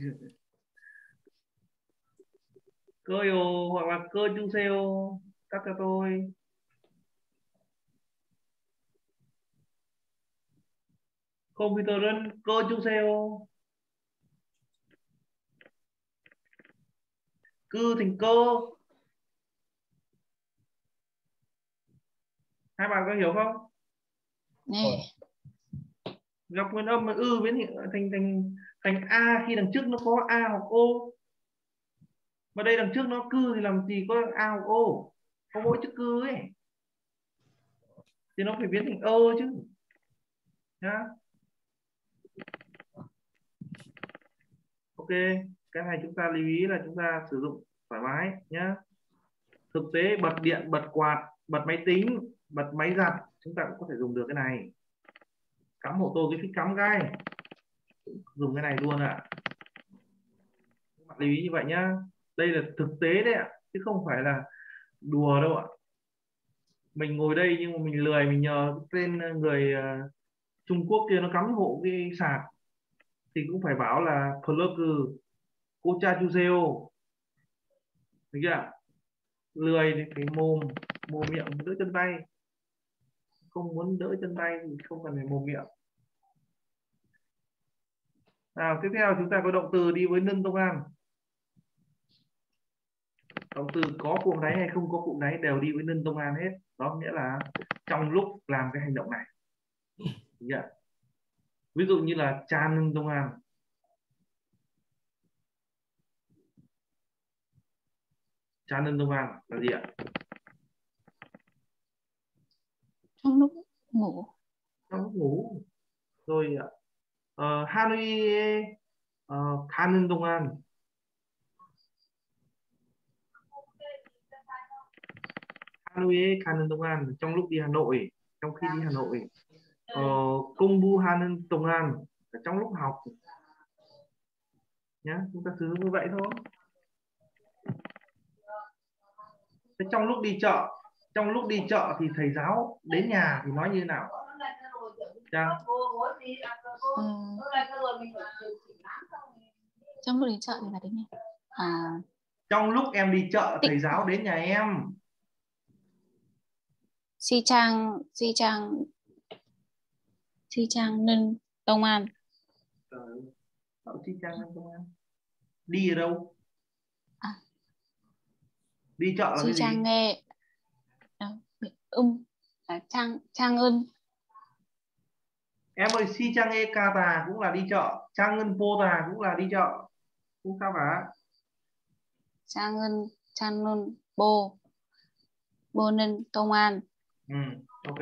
Speaker 1: Cơ yo hoặc là cơ chu seo, tắt cho tôi. 컴퓨터는 꺼주세요. thành cơ. Hai bạn có hiểu không?
Speaker 2: 네.
Speaker 1: Gặp nguyên âm mà biến hiện thành a khi đằng trước nó có a hoặc ô. Mà đây đằng trước nó cư thì làm gì có a hoặc ô, có mỗi chữ cư ấy thì nó phải biến thành ơ chứ nhá. Ok, cái này chúng ta lưu ý là chúng ta sử dụng thoải mái nhá. Thực tế bật điện, bật quạt, bật máy tính, bật máy giặt chúng ta cũng có thể dùng được cái này. Cắm ô tô cái phích cắm gai dùng cái này luôn ạ. Các bạn lưu ý như vậy nhá. Đây là thực tế đấy ạ, chứ không phải là đùa đâu ạ. Mình ngồi đây nhưng mà mình lười, mình nhờ tên người Trung Quốc kia nó cắm hộ cái sạc thì cũng phải bảo là plug Kocha Chuseo, được chưa? Lười thì phải mồm miệng đỡ chân tay, không muốn đỡ chân tay thì không cần phải mồm miệng. Nào tiếp theo chúng ta có động từ đi với nâng tông an. Động từ có cụm đáy hay không có cụm đáy đều đi với nâng tông an hết, đó nghĩa là trong lúc làm cái hành động này. Được chưa? Ví dụ như là cha nâng tông an. Cha nâng tông an là gì ạ?
Speaker 2: Trong lúc ngủ.
Speaker 1: Trong lúc ngủ. Rồi 하루에 가는 동안. 하루에 가는 동안 trong lúc đi Hà Nội, trong khi đi Hà Nội. 공부하는 동안 trong lúc học nhá, chúng ta sử dụng như vậy thôi. Thế trong lúc đi chợ thì thầy giáo đến nhà thì nói như thế nào?
Speaker 2: Trong lúc đi chợ thì là thế này.
Speaker 1: Trong lúc em đi chợ thầy giáo đến nhà em.
Speaker 2: 시장은 동안.
Speaker 1: 시장은 동안. Đi ở đâu? Đi chợ là cái gì?
Speaker 2: 장은.
Speaker 1: Em ơi, 시장에 가다 cũng là đi chợ, 장은 보다 cũng là đi chợ, không sao cả.
Speaker 2: 장은 보는 동안.
Speaker 1: Ok.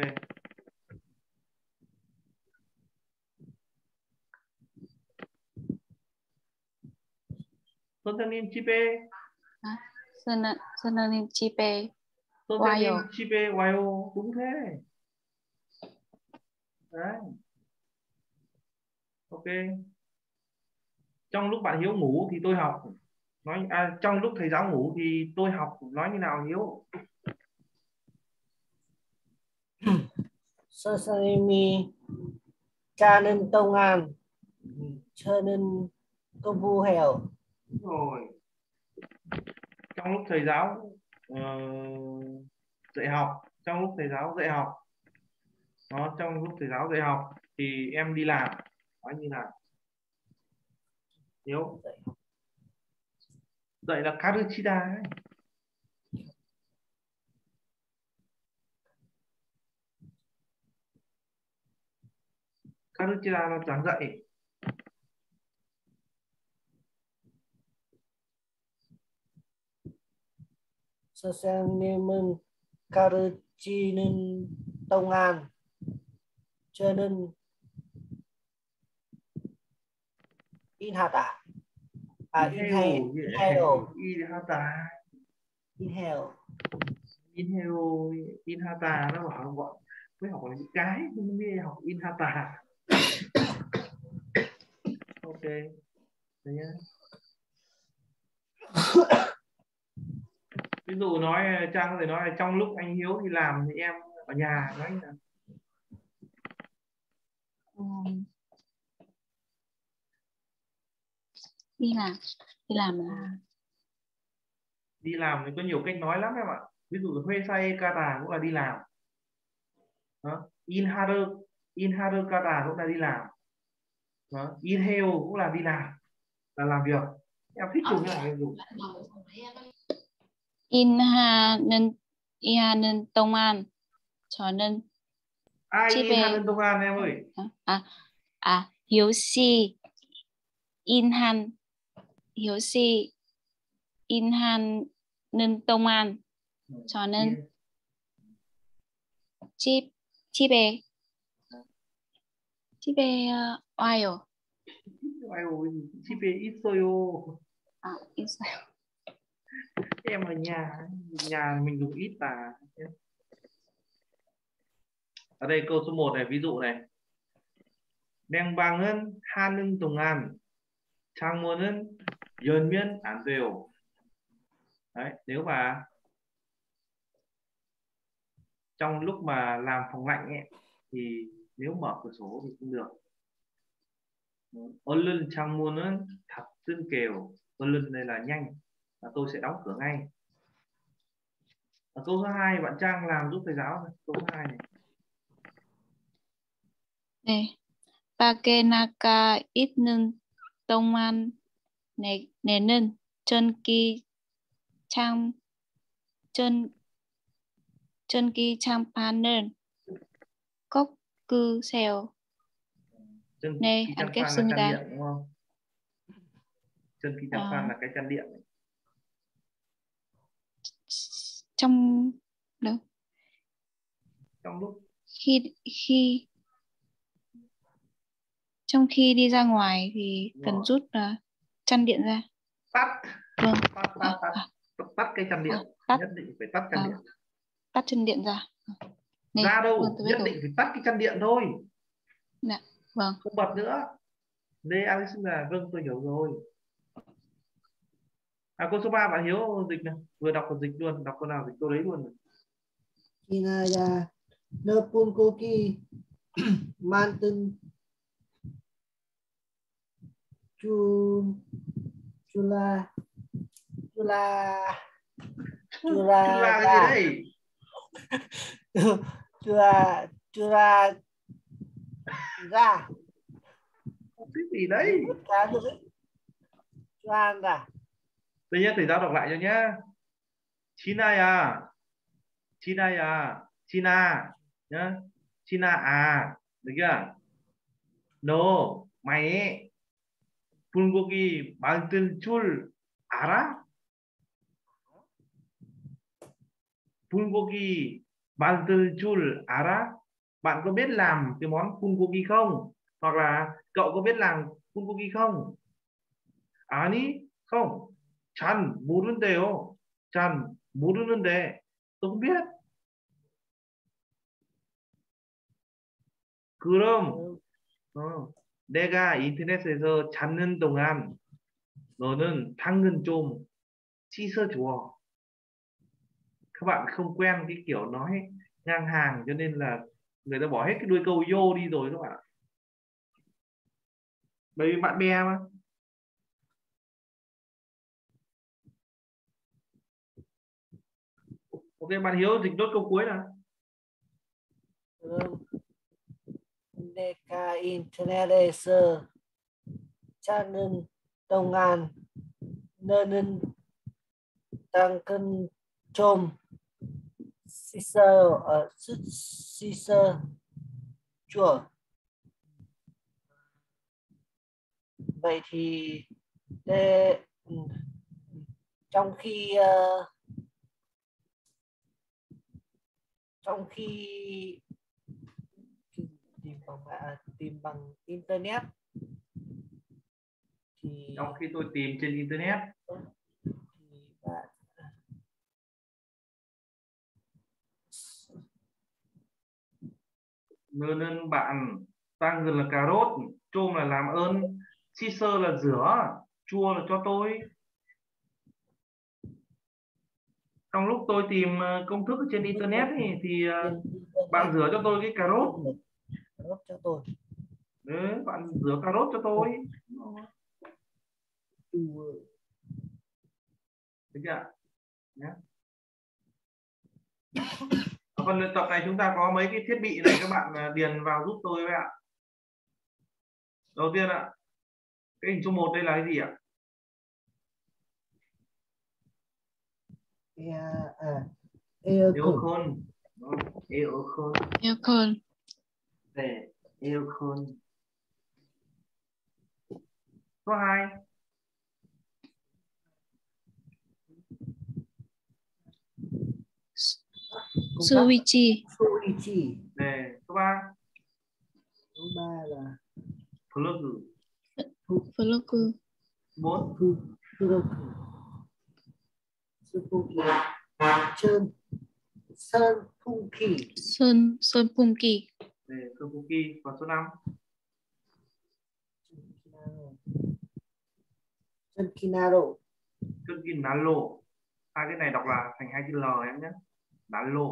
Speaker 1: 선생님 집에.
Speaker 2: 선생님 집에
Speaker 1: 선생님
Speaker 2: 와요.
Speaker 1: 집에 와요. Đúng thế. Đấy. Ok. Trong lúc bạn Hiếu ngủ thì tôi học. Trong lúc thầy giáo ngủ thì tôi học, nói như nào Hiếu?
Speaker 3: 선생님이 자는 동안 저는 공부해요.
Speaker 1: Rồi. Trong lúc thầy giáo dạy học, trong lúc thầy giáo dạy học. Đó, trong lúc thầy giáo dạy học thì em đi làm, nói như nào? Hiếu. Dạy là 가르치다 ấy. 가르치다 là giảng dạy.
Speaker 3: 선생님은 가르치는 동안 저는 인하다. inhale. Inhata
Speaker 1: nó bảo gọi mới học là những cái không biết học inhata. Ok. Đấy nhá. Ví dụ nói Trang có thể nói là trong lúc anh Hiếu đi làm thì em ở nhà, nói là đi làm thì có nhiều cách nói lắm em ạ. Ví dụ 회사에 가다 cũng là đi làm. Đó. Inharu kata cũng là đi làm. Đó. Inhale cũng là đi làm, là làm việc. Em thích dùng cái này em dùng.
Speaker 2: 이하는 동안 저는
Speaker 1: Ai
Speaker 2: 집에
Speaker 1: inha는 동안 em ơi?
Speaker 2: Hiếu Si 인하는 동안 저는 집에 와요.
Speaker 1: 집에 있어요.
Speaker 2: 있어요.
Speaker 1: Em ở nhà mình dùng ít mà. Ở đây câu số 1 này, ví dụ này. 냉방은 하는 동안 창문은 열면 안 돼요. Đấy, nếu mà trong lúc mà làm phòng lạnh ấy, thì nếu mở cửa sổ thì không được. 얼른 창문은 닫을게요. 얼른 đây là nhanh, và tôi sẽ đóng cửa ngay. Ở câu số 2 bạn Trang làm giúp thầy giáo này. Câu số 2 này.
Speaker 2: 네. 밖에 나가 있는 동안 내는 전기 장판을 꼭 끄세요. 네, 알겠습니다.
Speaker 1: Là chăn điện, đúng không? Chân khí chăn phan là cái chăn điện.
Speaker 2: Trong
Speaker 1: lúc
Speaker 2: trong khi đi ra ngoài thì cần rút chăn điện ra.
Speaker 1: Tắt.
Speaker 2: Vâng.
Speaker 1: Tắt cái chăn điện. Nhất định phải tắt chăn điện.
Speaker 2: Tắt chân điện ra.
Speaker 1: Này, ra đâu? Nhất định phải tắt cái chăn điện thôi.
Speaker 2: Dạ, vâng.
Speaker 1: Không bật nữa. Đây Alexander, vâng tôi hiểu rồi. Câu số 3 bạn Hiếu dịch này, vừa đọc và dịch luôn, đọc câu nào dịch câu đấy luôn.
Speaker 3: Kinaya Napunkoki Mantin Chula ra
Speaker 1: cái gì đấy?
Speaker 3: ra.
Speaker 1: Bây giờ thầy giáo đọc lại cho nhé. Chinaya, China nhá. China à, được chưa? No, mày ấy. 불고기 만들 줄 알아? 불고기 만들 줄 알아? Bạn có biết làm cái món bulgogi không? Hoặc là cậu có biết làm bulgogi không? 아니, không. 잘 모른대요. 잘 모르는데. Tôi không biết. 그럼 내가 인터넷에서 찾는 동안 너는 당근 좀 씻어줘. Các bạn không quen cái kiểu nói ngang hàng, cho nên là người ta bỏ hết cái đuôi câu vô đi rồi các bạn. Bởi vì bạn bè mà. Ok, bạn Hiếu dịch nốt câu cuối nào.
Speaker 3: 내가 인터넷에서 찾는 동안 너는 당근 좀 씻어줘. Vậy thì trong khi tìm bằng internet thì
Speaker 1: trong khi tôi tìm trên internet
Speaker 3: thì bạn
Speaker 1: nên bạn tăng gần là cà rốt, chôm là làm ơn, sơ là rửa, chua là cho tôi. Trong lúc tôi tìm công thức trên internet thì bạn rửa cho tôi cái cà rốt.
Speaker 3: Cho tôi.
Speaker 1: Đấy, bạn rửa cà rốt cho tôi. Được chưa? Nhé. Ở phần luyện tập này chúng ta có mấy cái thiết bị này, các bạn điền vào giúp tôi với ạ. Đầu tiên ạ, cái hình số 1 đây là cái gì ạ?
Speaker 3: Aircon.
Speaker 1: Aircon. Aircon.
Speaker 2: Aircon.
Speaker 1: Để aircon. Số 2.
Speaker 2: Suichi.
Speaker 3: Suichi.
Speaker 1: Để số 3.
Speaker 3: Số 3 là
Speaker 1: Plug.
Speaker 2: Plug.
Speaker 1: 4.
Speaker 3: Plug. Sơn phun kỳ.
Speaker 2: Sơn phun kỳ.
Speaker 1: Để sơn phun kỳ. Và số 5.
Speaker 3: Sơn Kinaro.
Speaker 1: Sơn Kinalo. Hai cái này đọc là thành hai chữ L em nhé. Nalo.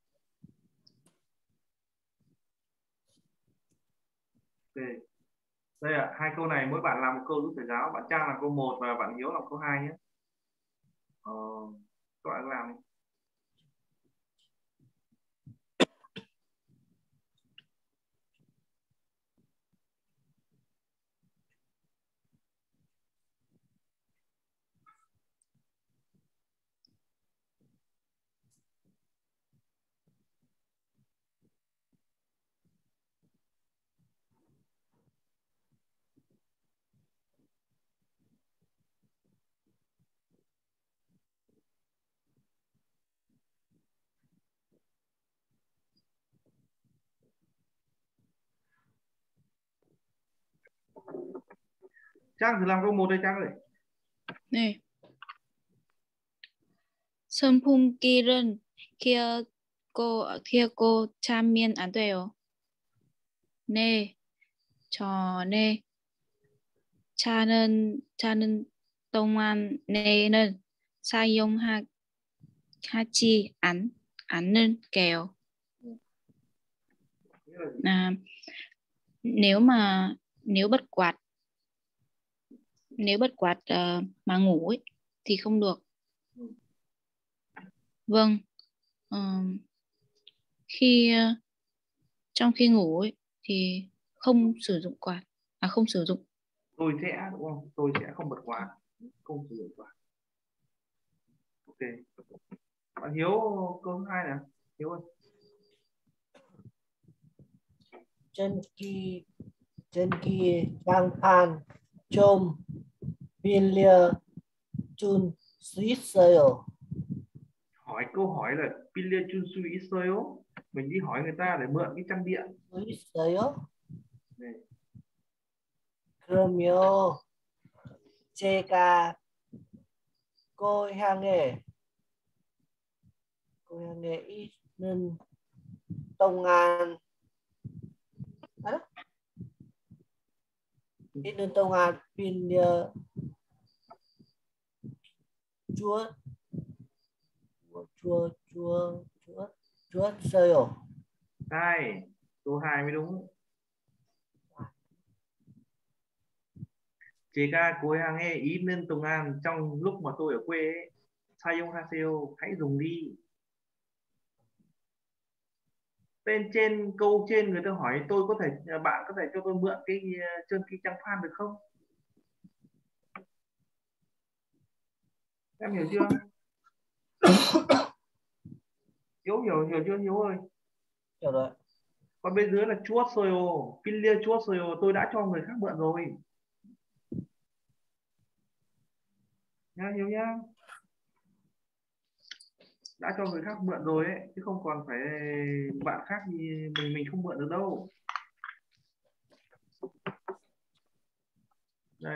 Speaker 1: Ok. Đây ạ, hai câu này mỗi bạn làm một câu giúp thầy giáo, bạn Trang làm câu 1 và bạn Hiếu làm câu 2 nhé. Các bạn làm đi. Trang thử làm câu 1 đây Trang ơi.
Speaker 2: 네. 선풍기는 켜고 자면 안 돼요. 네. 전에 자는 동안에는 사용하지 않을게요. Nếu bật quạt mà ngủ ấy, thì không được. Vâng. Trong khi ngủ ấy, thì không sử dụng quạt, không sử dụng.
Speaker 1: Tôi sẽ, đúng không? Tôi sẽ không bật quạt, không sử dụng quạt. Ok. Bạn Hiếu câu 2 này. Hiếu ơi.
Speaker 3: Trên kia trang phan chôm billia chun suisseyo.
Speaker 1: Hỏi câu hỏi là Pilia chun sui isoyo. Mình đi hỏi người ta để mượn cái trang điện.
Speaker 3: Suisseyo.
Speaker 1: 네.
Speaker 3: 그러면 제가 고향에 있는 동안 빌려 주었어요.
Speaker 1: Sai. Câu 2 mới đúng. 제가 고향에 있는 동안, trong lúc mà tôi ở quê ấy, 사용하세요, hãy dùng đi. Bên trên câu trên người ta hỏi tôi có thể, bạn có thể cho tôi mượn cái trên cái trang fan được không? Em hiểu chưa? Hiếu hiểu chưa Hiếu ơi?
Speaker 3: Hiểu rồi.
Speaker 1: Còn bên dưới là 주었어요, 빌려 주었어요, tôi đã cho người khác mượn rồi. Nhá Hiếu nhá. Đã cho người khác mượn rồi ấy, chứ không còn phải bạn khác thì mình không mượn được đâu. Đây.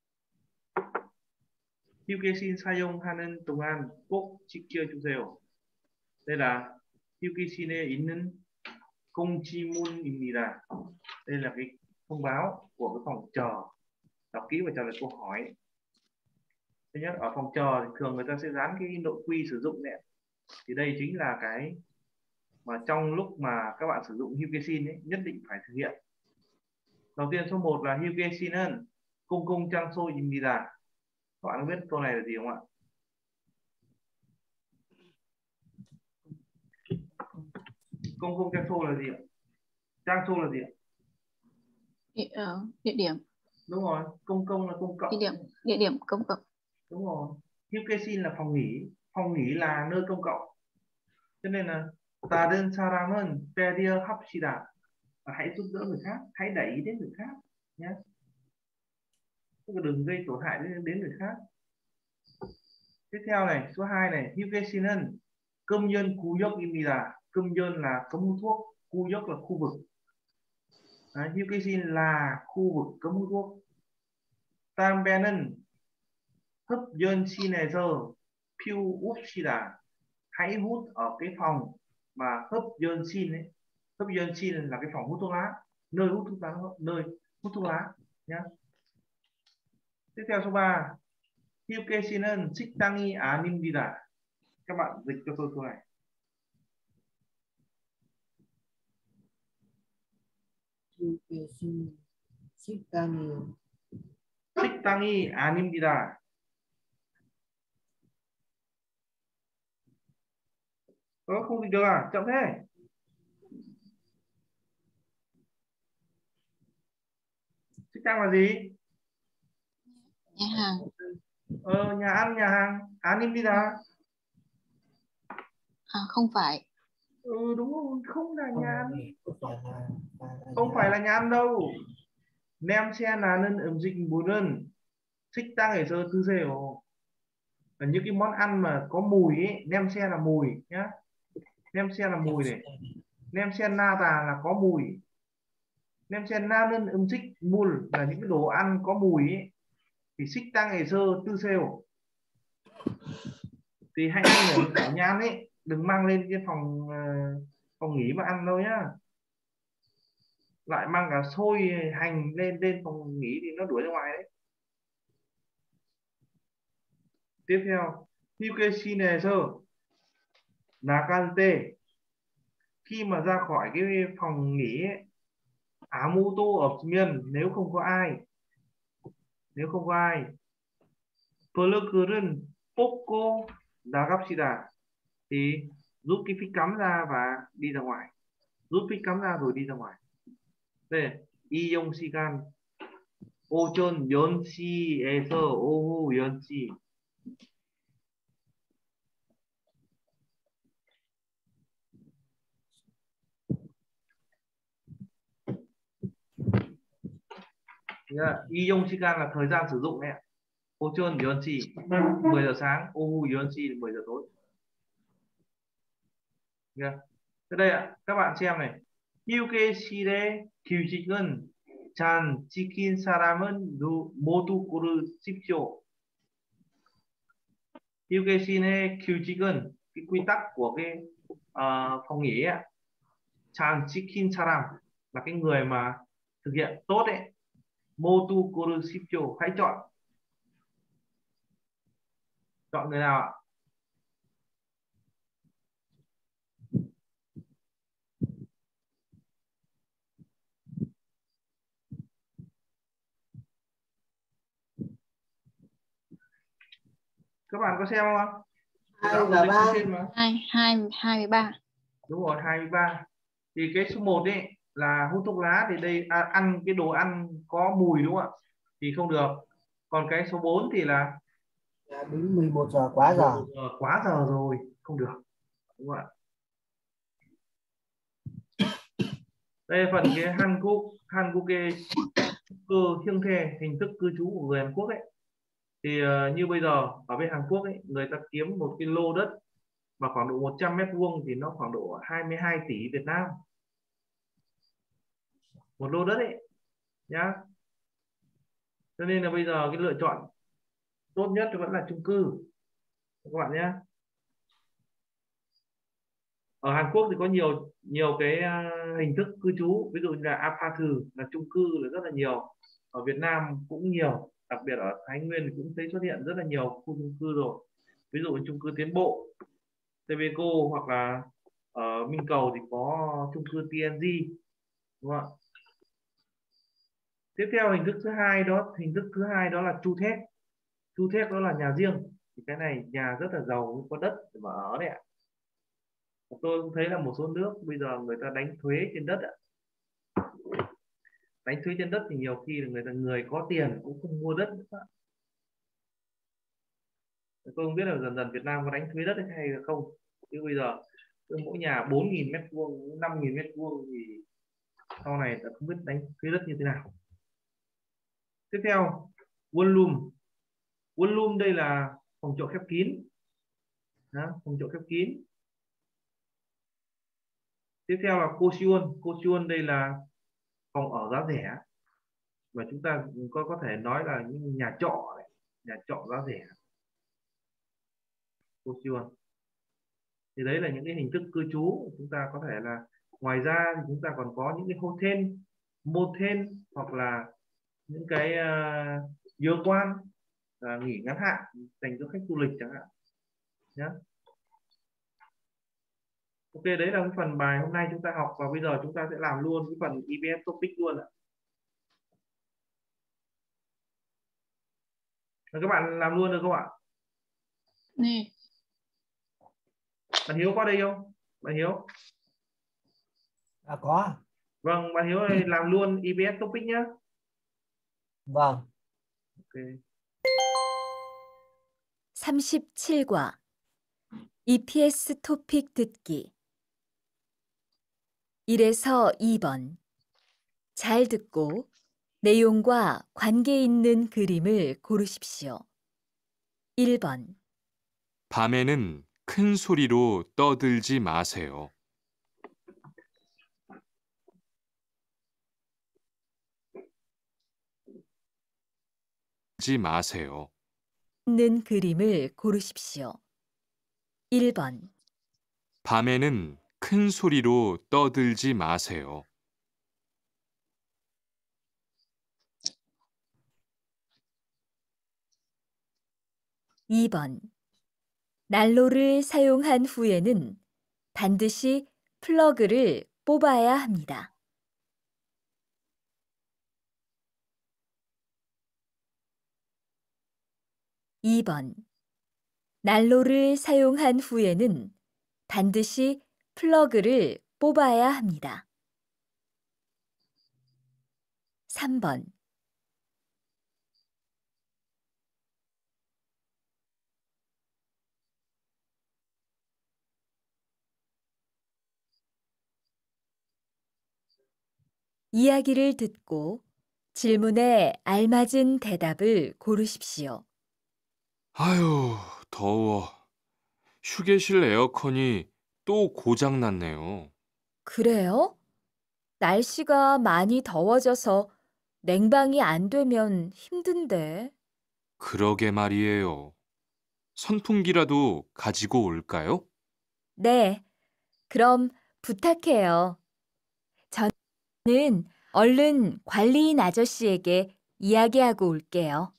Speaker 1: 휴게실 사용하는 동안 꼭 지켜주세요. đây là 휴게실에 있는 공지문입니다. Đây là cái thông báo của cái phòng chờ. Đọc kỹ và trả lời câu hỏi. Thứ nhất, ở phòng chờ thì thường người ta sẽ dán cái nội quy sử dụng này. Thì đây chính là cái mà trong lúc mà các bạn sử dụng 휴게실 ấy, nhất định phải thực hiện. Đầu tiên số 1 là 휴게실은 공공장소입니다. Các bạn biết câu này là gì không ạ? Công trang số là gì ạ? Trang số là gì ạ?
Speaker 2: Địa điểm.
Speaker 1: Đúng rồi, công cộng là công cộng.
Speaker 2: Địa điểm công cộng.
Speaker 1: Đúng rồi. 휴게실 là phòng nghỉ. Phòng nghỉ là nơi công cộng. Cho nên là 다른 사람은 배려합시다. Hãy giúp đỡ người khác, hãy để ý đến người khác nhé. Tức là đừng gây tổn hại đến người khác. Tiếp theo này, số 2 này, 휴게실은 công nhân 구역입니다. Công nhân là cấm hút thuốc, 구역 là khu vực. 휴게실 là khu vực cấm hút thuốc. 담배는 흡연실에서 피웁시다. Hãy hút ở cái phòng mà 흡연실 ấy. 흡연실 là cái phòng hút thuốc lá, nơi hút thuốc lá, nơi hút thuốc lá nhé. Tiếp theo số 3, 휴게실은 식당이 아닙니다. Các bạn dịch cho tôi câu này.
Speaker 3: 휴게실
Speaker 1: 식당이 아닙니다. Không dịch được à? Chậm thế. 식당 là gì?
Speaker 2: Nhà hàng.
Speaker 1: Nhà ăn, nhà hàng. 아닙니다.
Speaker 2: Không phải.
Speaker 1: Đúng rồi, không là nhà ăn.
Speaker 3: Không
Speaker 1: phải là nhà ăn đâu. 냄새나는 음식물은 식당에서 드세요. Những cái món ăn mà có mùi ấy, 냄새 là mùi nhá. 냄새 là mùi này. 냄새 나다 là có mùi. 냄새 나는 음식물 là những cái đồ ăn có mùi ấy. Thì 식당에서 드세요. Thì hãy ăn ở nhà ăn ấy, đừng mang lên cái phòng nghỉ mà ăn đâu nhá. Lại mang cả xôi hành lên phòng nghỉ thì nó đuổi ra ngoài đấy. Tiếp theo, 휴게실에서 나갈 때 khi mà ra khỏi cái phòng nghỉ ấy, 아무도 없으면 nếu không có ai 플러그를 뽑고 나갑시다. Thì rút cái phích cắm ra và đi ra ngoài. Rút phích cắm ra rồi đi ra ngoài. Đây, 이용 시간 오전 10시에서 오후 10시. 이용 시간 là thời gian sử dụng đấy ạ. 오전 10시 10 giờ sáng, 오후 10시 10 giờ tối. Ở đây ạ, các bạn xem này. 휴게실의 규칙은 잘 지킨 사람은 모두 고르십시오. 휴게실의 규칙은 cái quy tắc của cái phòng nghỉ ấy, 잘 지킨 사람 là cái người mà thực hiện tốt ấy. 모두 고르십시오. Hãy chọn. Chọn người nào ạ? Các bạn có xem không?
Speaker 3: 2 và 3.
Speaker 2: 23.
Speaker 1: Đúng rồi, 23. Thì cái số 1 ấy là hút thuốc lá thì đây ăn cái đồ ăn có mùi đúng không ạ? Thì không được. Còn cái số 4 thì là
Speaker 3: đến 11 giờ quá giờ.
Speaker 1: Quá giờ rồi, không được. Đúng không ạ? Đây là phần cái 한국의 hình thức cư trú của người Hàn Quốc ấy. Thì như bây giờ ở bên Hàn Quốc ấy, người ta kiếm một cái lô đất mà khoảng độ 100 mét vuông thì nó khoảng độ 22 tỷ Việt Nam. Một lô đất ấy nhá. Cho nên là bây giờ cái lựa chọn tốt nhất vẫn là chung cư các bạn nhé. Ở Hàn Quốc thì có nhiều cái hình thức cư trú, ví dụ như là apart là chung cư là rất là nhiều. Ở Việt Nam cũng nhiều, đặc biệt ở Thái Nguyên thì cũng thấy xuất hiện rất là nhiều khu chung cư rồi. Ví dụ chung cư Tiến Bộ, Tveco, hoặc là ở Minh Cầu thì có chung cư TNG, đúng không ạ? Tiếp theo hình thức thứ hai đó là chu thép. Chu thép đó là nhà riêng. Thì cái này nhà rất là giàu, có đất để mà ở đấy ạ. Tôi cũng thấy là một số nước bây giờ người ta đánh thuế trên đất ạ. Đánh thuế trên đất thì nhiều khi là người có tiền cũng không mua đất nữa. Tôi không biết là dần dần Việt Nam có đánh thuế đất hay là không, chứ bây giờ mỗi nhà 4.000 mét vuông, 5.000 mét vuông thì sau này ta không biết đánh thuế đất như thế nào. Tiếp theo, volume. Volume đây là phòng trọ khép kín. Đó, phòng trọ khép kín. Tiếp theo là caution. Caution đây là phòng ở giá rẻ, và chúng ta có thể nói là những nhà trọ này, nhà trọ giá rẻ. Caution thì đấy là những cái hình thức cư trú. Chúng ta có thể là ngoài ra thì chúng ta còn có những cái hotel, motel, hoặc là những cái dự quan nghỉ ngắn hạn dành cho khách du lịch chẳng hạn nhé. Ok, đấy là cái phần bài hôm nay chúng ta học, và bây giờ chúng ta sẽ làm luôn cái phần EBS topic luôn ạ. Các bạn làm luôn được không ạ?
Speaker 2: Nè.
Speaker 1: Bạn Hiếu có đây không? Bạn Hiếu?
Speaker 3: Có.
Speaker 1: Vâng, bạn Hiếu ơi, làm luôn EBS topic nhé.
Speaker 3: Vâng.
Speaker 1: Ok.
Speaker 5: 37과 EPS 토픽 듣기 1에서 2번 잘 듣고 내용과 관계 있는 그림을 고르십시오. 1번
Speaker 7: 밤에는 큰 소리로 떠들지 마세요. '지 마세요.
Speaker 5: 있는 그림을 고르십시오. 1번
Speaker 7: 밤에는 큰 소리로 떠들지 마세요.
Speaker 5: 2번 난로를 사용한 후에는 반드시 플러그를 뽑아야 합니다. 2번 난로를 사용한 후에는 반드시 플러그를 뽑아야 합니다. 3번 이야기를 듣고 질문에 알맞은 대답을 고르십시오.
Speaker 7: 아유, 더워. 휴게실 에어컨이 또 고장 났네요.
Speaker 5: 그래요? 날씨가 많이 더워져서 냉방이 안 되면 힘든데.
Speaker 7: 그러게 말이에요. 선풍기라도 가지고 올까요?
Speaker 5: 네, 그럼 부탁해요. 저는 얼른 관리인 아저씨에게 이야기하고 올게요.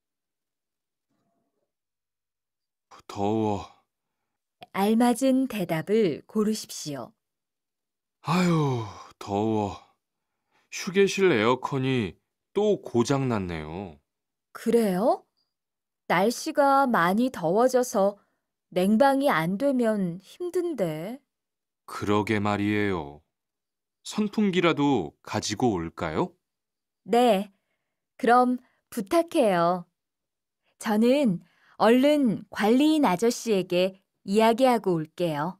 Speaker 7: 더워.
Speaker 5: 알맞은 대답을 고르십시오.
Speaker 7: 아유, 더워. 휴게실 에어컨이 또 고장 났네요.
Speaker 5: 그래요? 날씨가 많이 더워져서 냉방이 안 되면 힘든데.
Speaker 7: 그러게 말이에요. 선풍기라도 가지고 올까요?
Speaker 5: 네, 그럼 부탁해요. 저는 얼른 관리인 아저씨에게 이야기하고 올게요.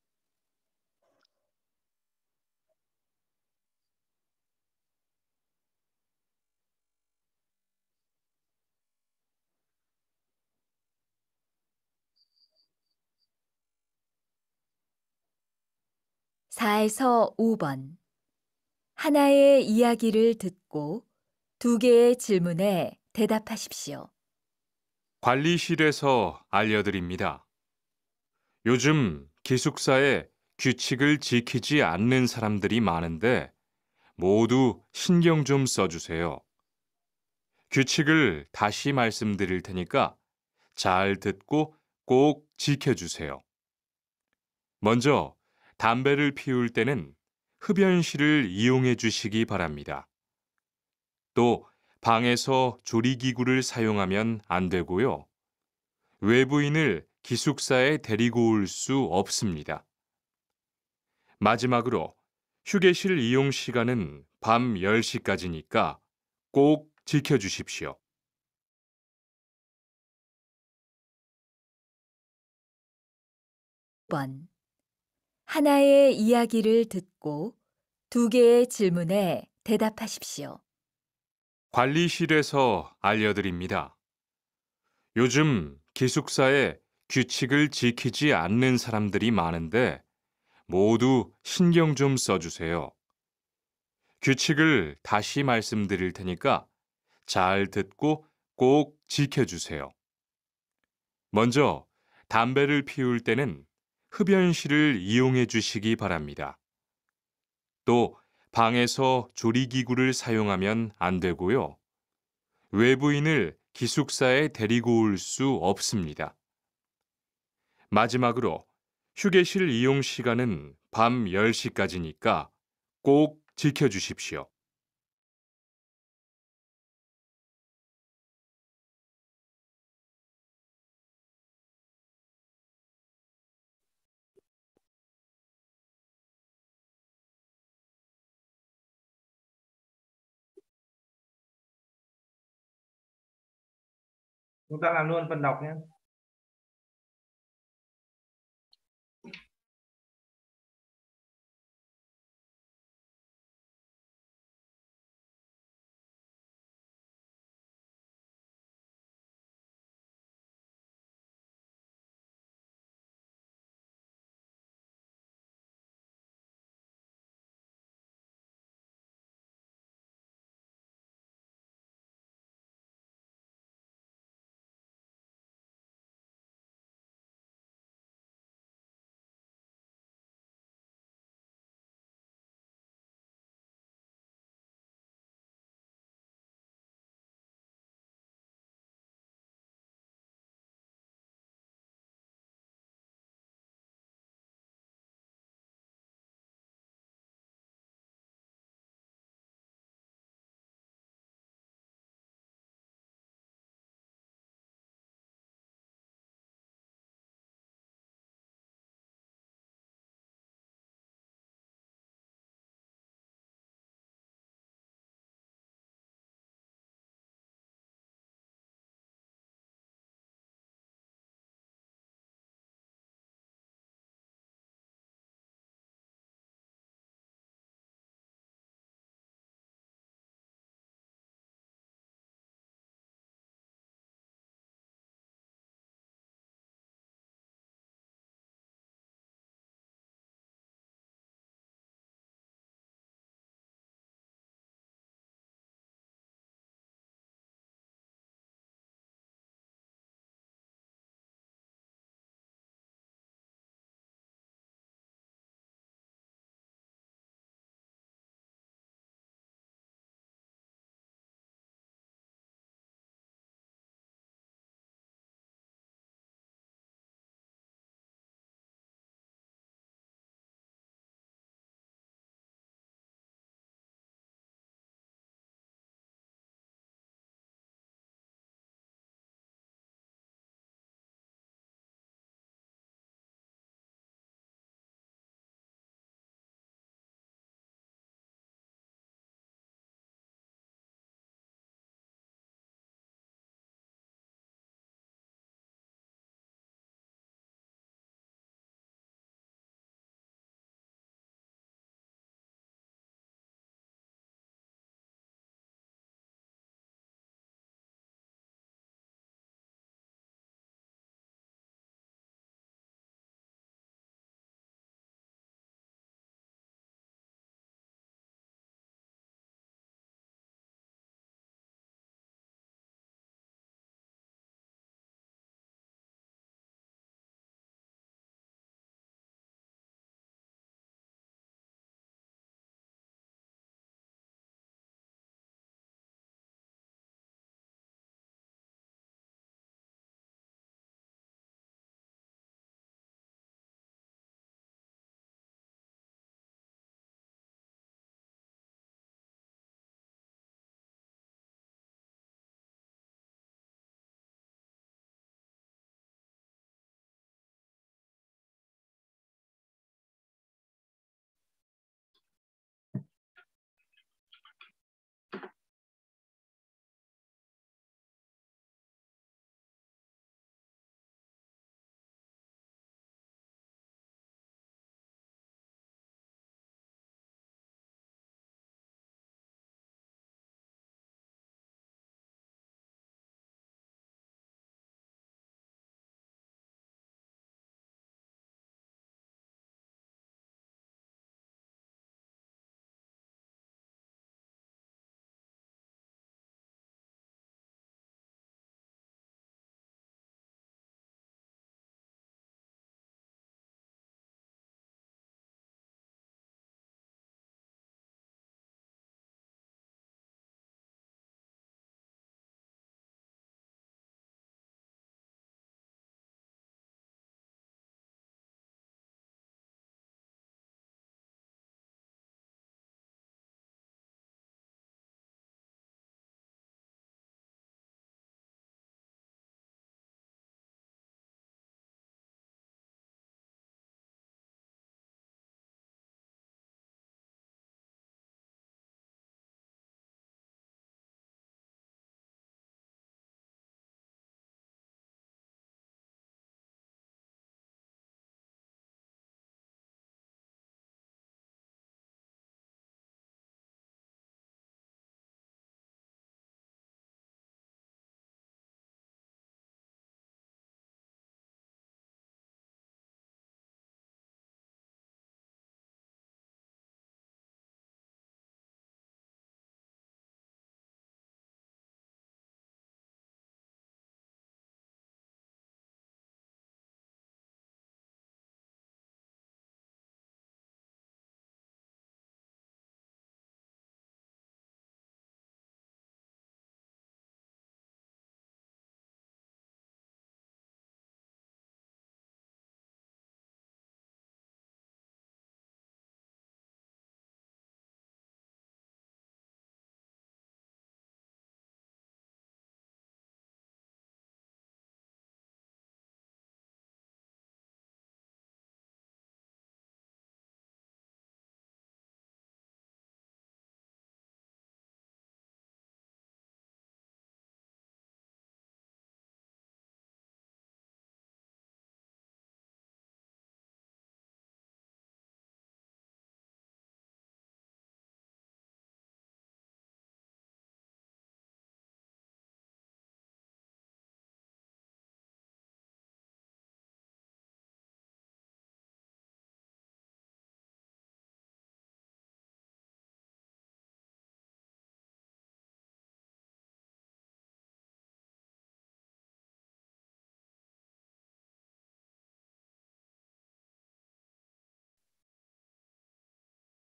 Speaker 5: (4에서 5번) 하나의 이야기를 듣고 2개의 질문에 대답하십시오.
Speaker 7: 관리실에서 알려드립니다. 요즘 기숙사에 규칙을 지키지 않는 사람들이 많은데 모두 신경 좀 써주세요. 규칙을 다시 말씀드릴 테니까 잘 듣고 꼭 지켜주세요. 먼저 담배를 피울 때는 흡연실을 이용해 주시기 바랍니다. 또 방에서 조리기구를 사용하면 안 되고요. 외부인을 기숙사에 데리고 올 수 없습니다. 마지막으로 휴게실 이용 시간은 밤 10시까지니까 꼭 지켜주십시오.
Speaker 5: 번. 하나의 이야기를 듣고 두 개의 질문에 대답하십시오.
Speaker 7: 관리실에서 알려드립니다. 요즘 기숙사에 규칙을 지키지 않는 사람들이 많은데 모두 신경 좀 써주세요. 규칙을 다시 말씀드릴 테니까 잘 듣고 꼭 지켜주세요. 먼저 담배를 피울 때는 흡연실을 이용해 주시기 바랍니다. 또 방에서 조리기구를 사용하면 안 되고요. 외부인을 기숙사에 데리고 올 수 없습니다. 마지막으로 휴게실 이용 시간은 밤 10시까지니까 꼭 지켜주십시오.
Speaker 1: Chúng ta làm luôn phần đọc nhé.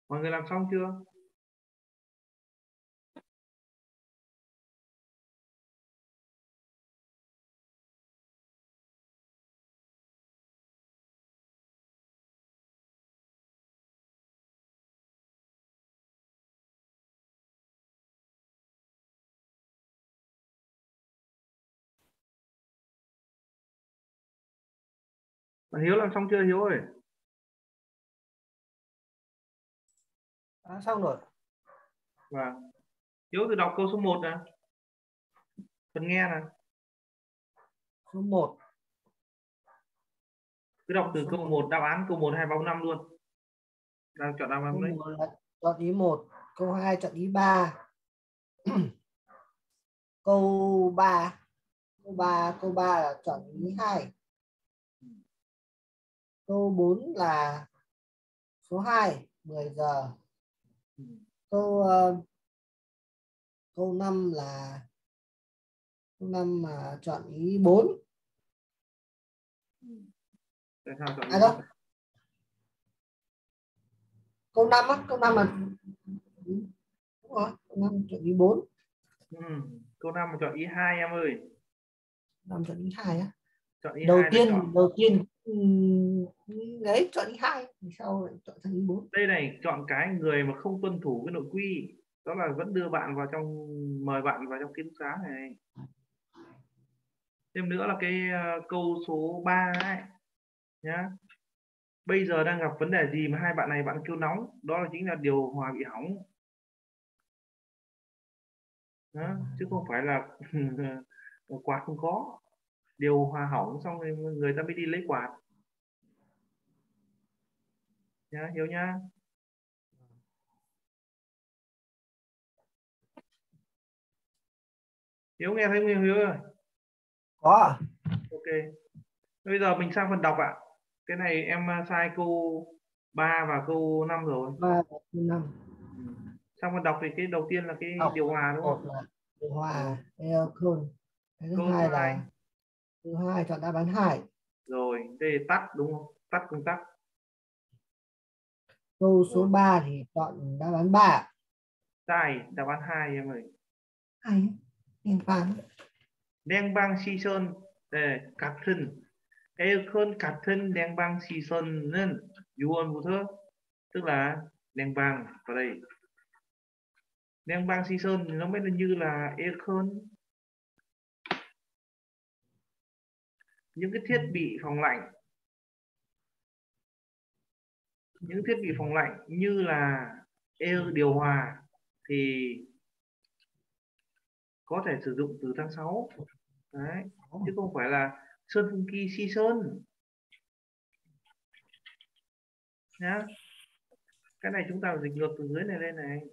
Speaker 1: Mọi người làm xong chưa? Bạn Hiếu làm xong chưa Hiếu ơi?
Speaker 3: Xong rồi.
Speaker 1: Vâng. Hiếu thử đọc câu số 1 nè. Phần nghe nè.
Speaker 3: Số 1.
Speaker 1: Cứ đọc từ
Speaker 3: Số
Speaker 1: câu 1, đáp án câu 1, 2, 3, 5 luôn. Đang chọn đáp án
Speaker 3: Câu
Speaker 1: đấy.
Speaker 3: 1 là chọn ý 1, câu 2 chọn ý 3. Câu 3 là chọn ý 2. Câu 4 là số 2, 10 giờ. Câu 5 là mà chọn ý 4.
Speaker 1: Tại sao chọn ý
Speaker 3: À
Speaker 1: 4?
Speaker 3: đâu. Câu 5 á, câu 5 là đúng rồi, câu 5 chọn ý 4.
Speaker 1: Câu 5 mà chọn ý 2 em ơi.
Speaker 3: 5 chọn ý 2 á.
Speaker 1: Chọn ý
Speaker 3: Đầu
Speaker 1: 2 là
Speaker 3: tiên
Speaker 1: chọn.
Speaker 3: đấy chọn ý 2, sau lại chọn sang ý 4.
Speaker 1: Đây này, chọn cái người mà không tuân thủ cái nội quy, đó là vẫn đưa bạn vào trong, mời bạn vào trong ký túc xá này. Thêm nữa là cái câu số 3 ấy nhá. Bây giờ đang gặp vấn đề gì mà hai bạn này bạn kêu nóng, đó là chính là điều hòa bị hỏng đó, chứ không phải là quạt không có, điều hòa hỏng xong rồi người ta mới đi lấy quạt nhá, hiểu nhá. Hiếu nghe thấy không Hiếu ơi?
Speaker 3: Có.
Speaker 1: Ok, bây giờ mình sang phần đọc ạ. Cái này em sai câu 3 và câu 5 rồi.
Speaker 3: 3 và 5.
Speaker 1: Sang phần đọc thì cái đầu tiên là cái
Speaker 3: Đọc
Speaker 1: điều hòa đúng
Speaker 3: một
Speaker 1: không?
Speaker 3: là điều hòa aircon. Cái thứ
Speaker 1: Câu
Speaker 3: hai
Speaker 1: số 2
Speaker 3: là chọn đáp án 2.
Speaker 1: rồi, đây tắt đúng không? Tắt công tắc.
Speaker 3: Câu số 3 thì chọn đáp án 3.
Speaker 1: Sai, đáp án 2 em ơi.
Speaker 3: 2 đen vàng.
Speaker 1: Đen băng si sơn 같은 에어컨 같은 냉방 시설은 유언부터, tức là đèn vàng vào đây. Đèn băng si sơn nó mới là như là aircon, những cái thiết bị phòng lạnh, những thiết bị phòng lạnh như là air điều hòa thì có thể sử dụng từ tháng 6 đấy, chứ không phải là sơn phung ki si sơn nhá. Cái này chúng ta dịch ngược từ dưới này lên này.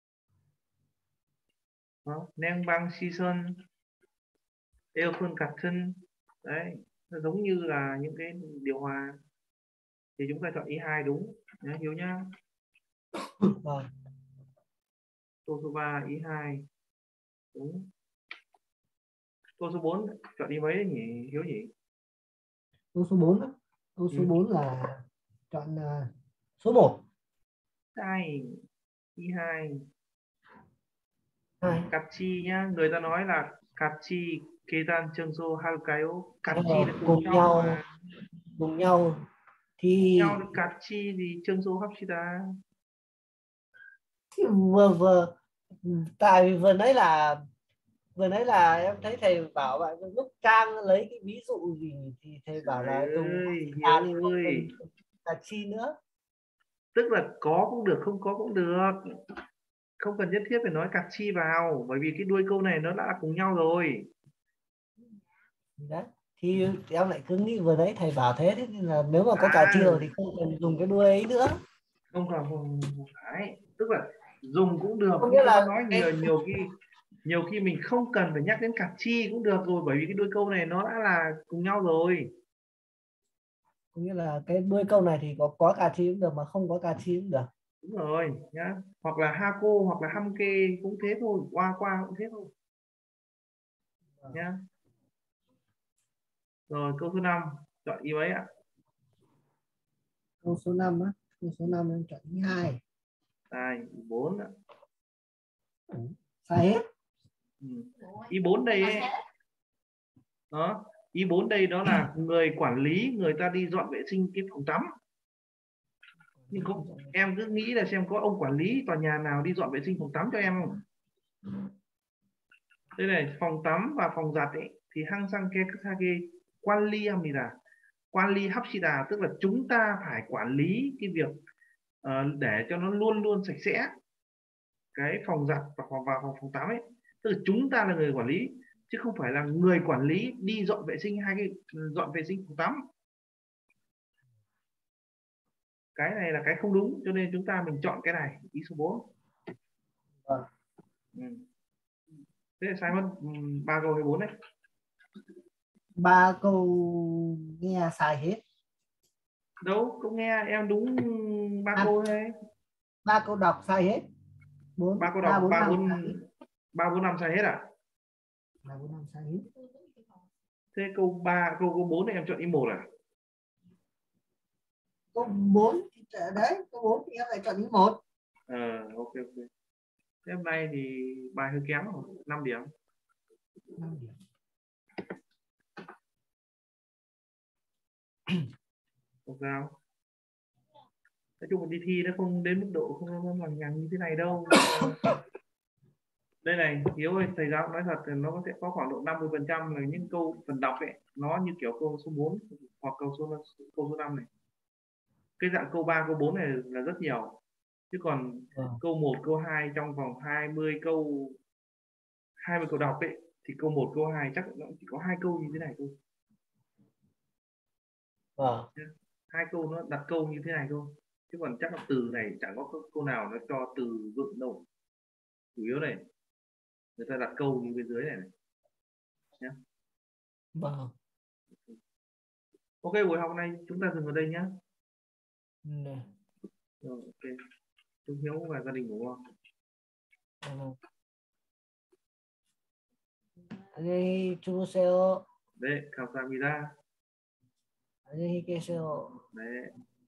Speaker 1: Neng băng si sơn aircon 같은, đấy, nó giống như là những cái điều hòa, thì chúng ta chọn ý 2 đúng nhá, Hiếu nhá.
Speaker 3: Vâng.
Speaker 1: Câu số 3 ý 2 đúng. Câu số 4 chọn ý mấy đấy nhỉ Hiếu nhỉ?
Speaker 3: Câu số 4 đó. Câu số 4 là chọn số 1.
Speaker 1: Sai, ý 2.
Speaker 3: 2.
Speaker 1: 같이 nhá, người ta nói là 같이 계단 청소할까요? 같이 là cùng
Speaker 3: Cùng
Speaker 1: nhau
Speaker 3: nhau,
Speaker 1: mà.
Speaker 3: cùng nhau thì
Speaker 1: Nhau là 같이 thì 청소합시다.
Speaker 3: vừa tại vì vừa nãy là em thấy thầy bảo bạn lúc Trang lấy cái ví dụ gì thì thầy bảo
Speaker 1: Trời
Speaker 3: là dùng
Speaker 1: ơi
Speaker 3: à,
Speaker 1: Hiếu
Speaker 3: không
Speaker 1: ơi,
Speaker 3: dùng cà chi nữa.
Speaker 1: tức là có cũng được không có cũng được, không cần nhất thiết phải nói 같이 vào, bởi vì cái đuôi câu này nó đã cùng nhau rồi.
Speaker 3: Đấy thì em lại cứ nghĩ vừa nãy thầy bảo thế, thế nên là nếu mà có cà chi
Speaker 1: À
Speaker 3: rồi thì không cần dùng cái đuôi ấy nữa.
Speaker 1: không cần, không phải, tức là dùng cũng được,
Speaker 3: Có
Speaker 1: nhưng
Speaker 3: nghĩa
Speaker 1: tôi đã
Speaker 3: là
Speaker 1: nói nhiều khi mình không cần phải nhắc đến 같이 cũng được rồi, bởi vì cái đuôi câu này nó đã là cùng nhau rồi.
Speaker 3: cái đuôi câu này thì có cà chi cũng được mà không có cà chi cũng được.
Speaker 1: Đúng rồi nhá, hoặc là hako hoặc là hamke cũng thế thôi, qua qua cũng thế thôi nhá. Rồi câu số 5 chọn ý mấy ạ?
Speaker 3: Câu số 5 á, câu số 5 em chọn ý 2.
Speaker 1: Đây, ý 4 ạ.
Speaker 3: Sai hết.
Speaker 1: Ý 4 đây ấy. Đó, ý 4 đây đó là người quản lý, người ta đi dọn vệ sinh cái phòng tắm. Nhưng em cứ nghĩ là xem có ông quản lý tòa nhà nào đi dọn vệ sinh phòng tắm cho em không? Đây này, phòng tắm và phòng giặt ấy thì 항상 cái 관리합니다. 관리합시다, tức là chúng ta phải quản lý cái việc để cho nó luôn luôn sạch sẽ cái phòng giặt và phòng tắm ấy, tức là chúng ta là người quản lý chứ không phải là người quản lý đi dọn vệ sinh dọn vệ sinh phòng tắm. Cái này là cái không đúng, cho nên chúng ta mình chọn cái này, ý số 4. Thế là sai mất 3 câu hay 4 đấy?
Speaker 3: 3 câu nghe sai hết.
Speaker 1: Đâu, câu nghe em đúng 3 câu thôi.
Speaker 3: 3 câu đọc sai hết.
Speaker 1: 3 câu đọc 3 4 5 sai hết à?
Speaker 3: 3 4 5 sai hết.
Speaker 1: Thế câu 4 này em chọn ý 1 à?
Speaker 3: Câu 4 thì đấy, câu 4 thì em lại chọn ý 1.
Speaker 1: Ok. Thế hôm nay thì bài hơi kém rồi, 5 điểm.
Speaker 3: 5 điểm.
Speaker 1: Không sao. Nói chung là đi thi nó không đến mức độ không lằng nhằng như thế này đâu. Đây này, Hiếu ơi, thầy giáo nói thật là nó sẽ có khoảng độ 50% là những câu phần đọc ấy, nó như kiểu câu số 4 hoặc câu số 5 này. Cái dạng câu 3, câu 4 này là rất nhiều. Chứ còn câu 1, câu 2 trong vòng 20 câu đọc ấy thì câu 1, câu 2 chắc nó chỉ có 2 câu như thế này thôi. 2 câu nó đặt câu như thế này thôi. Chứ còn chắc là từ này chẳng có câu nào nó cho từ vựng đâu. Chủ yếu này người ta đặt câu như bên dưới này nhé.
Speaker 3: Vâng.
Speaker 1: Ok, buổi học này chúng ta dừng ở đây nhé. Rồi, ok. Chúc Hiếu và gia đình ngủ ngon.
Speaker 3: 안녕히 주무세요.
Speaker 1: 네, 감사합니다.
Speaker 3: 안녕히 계세요.
Speaker 1: 네.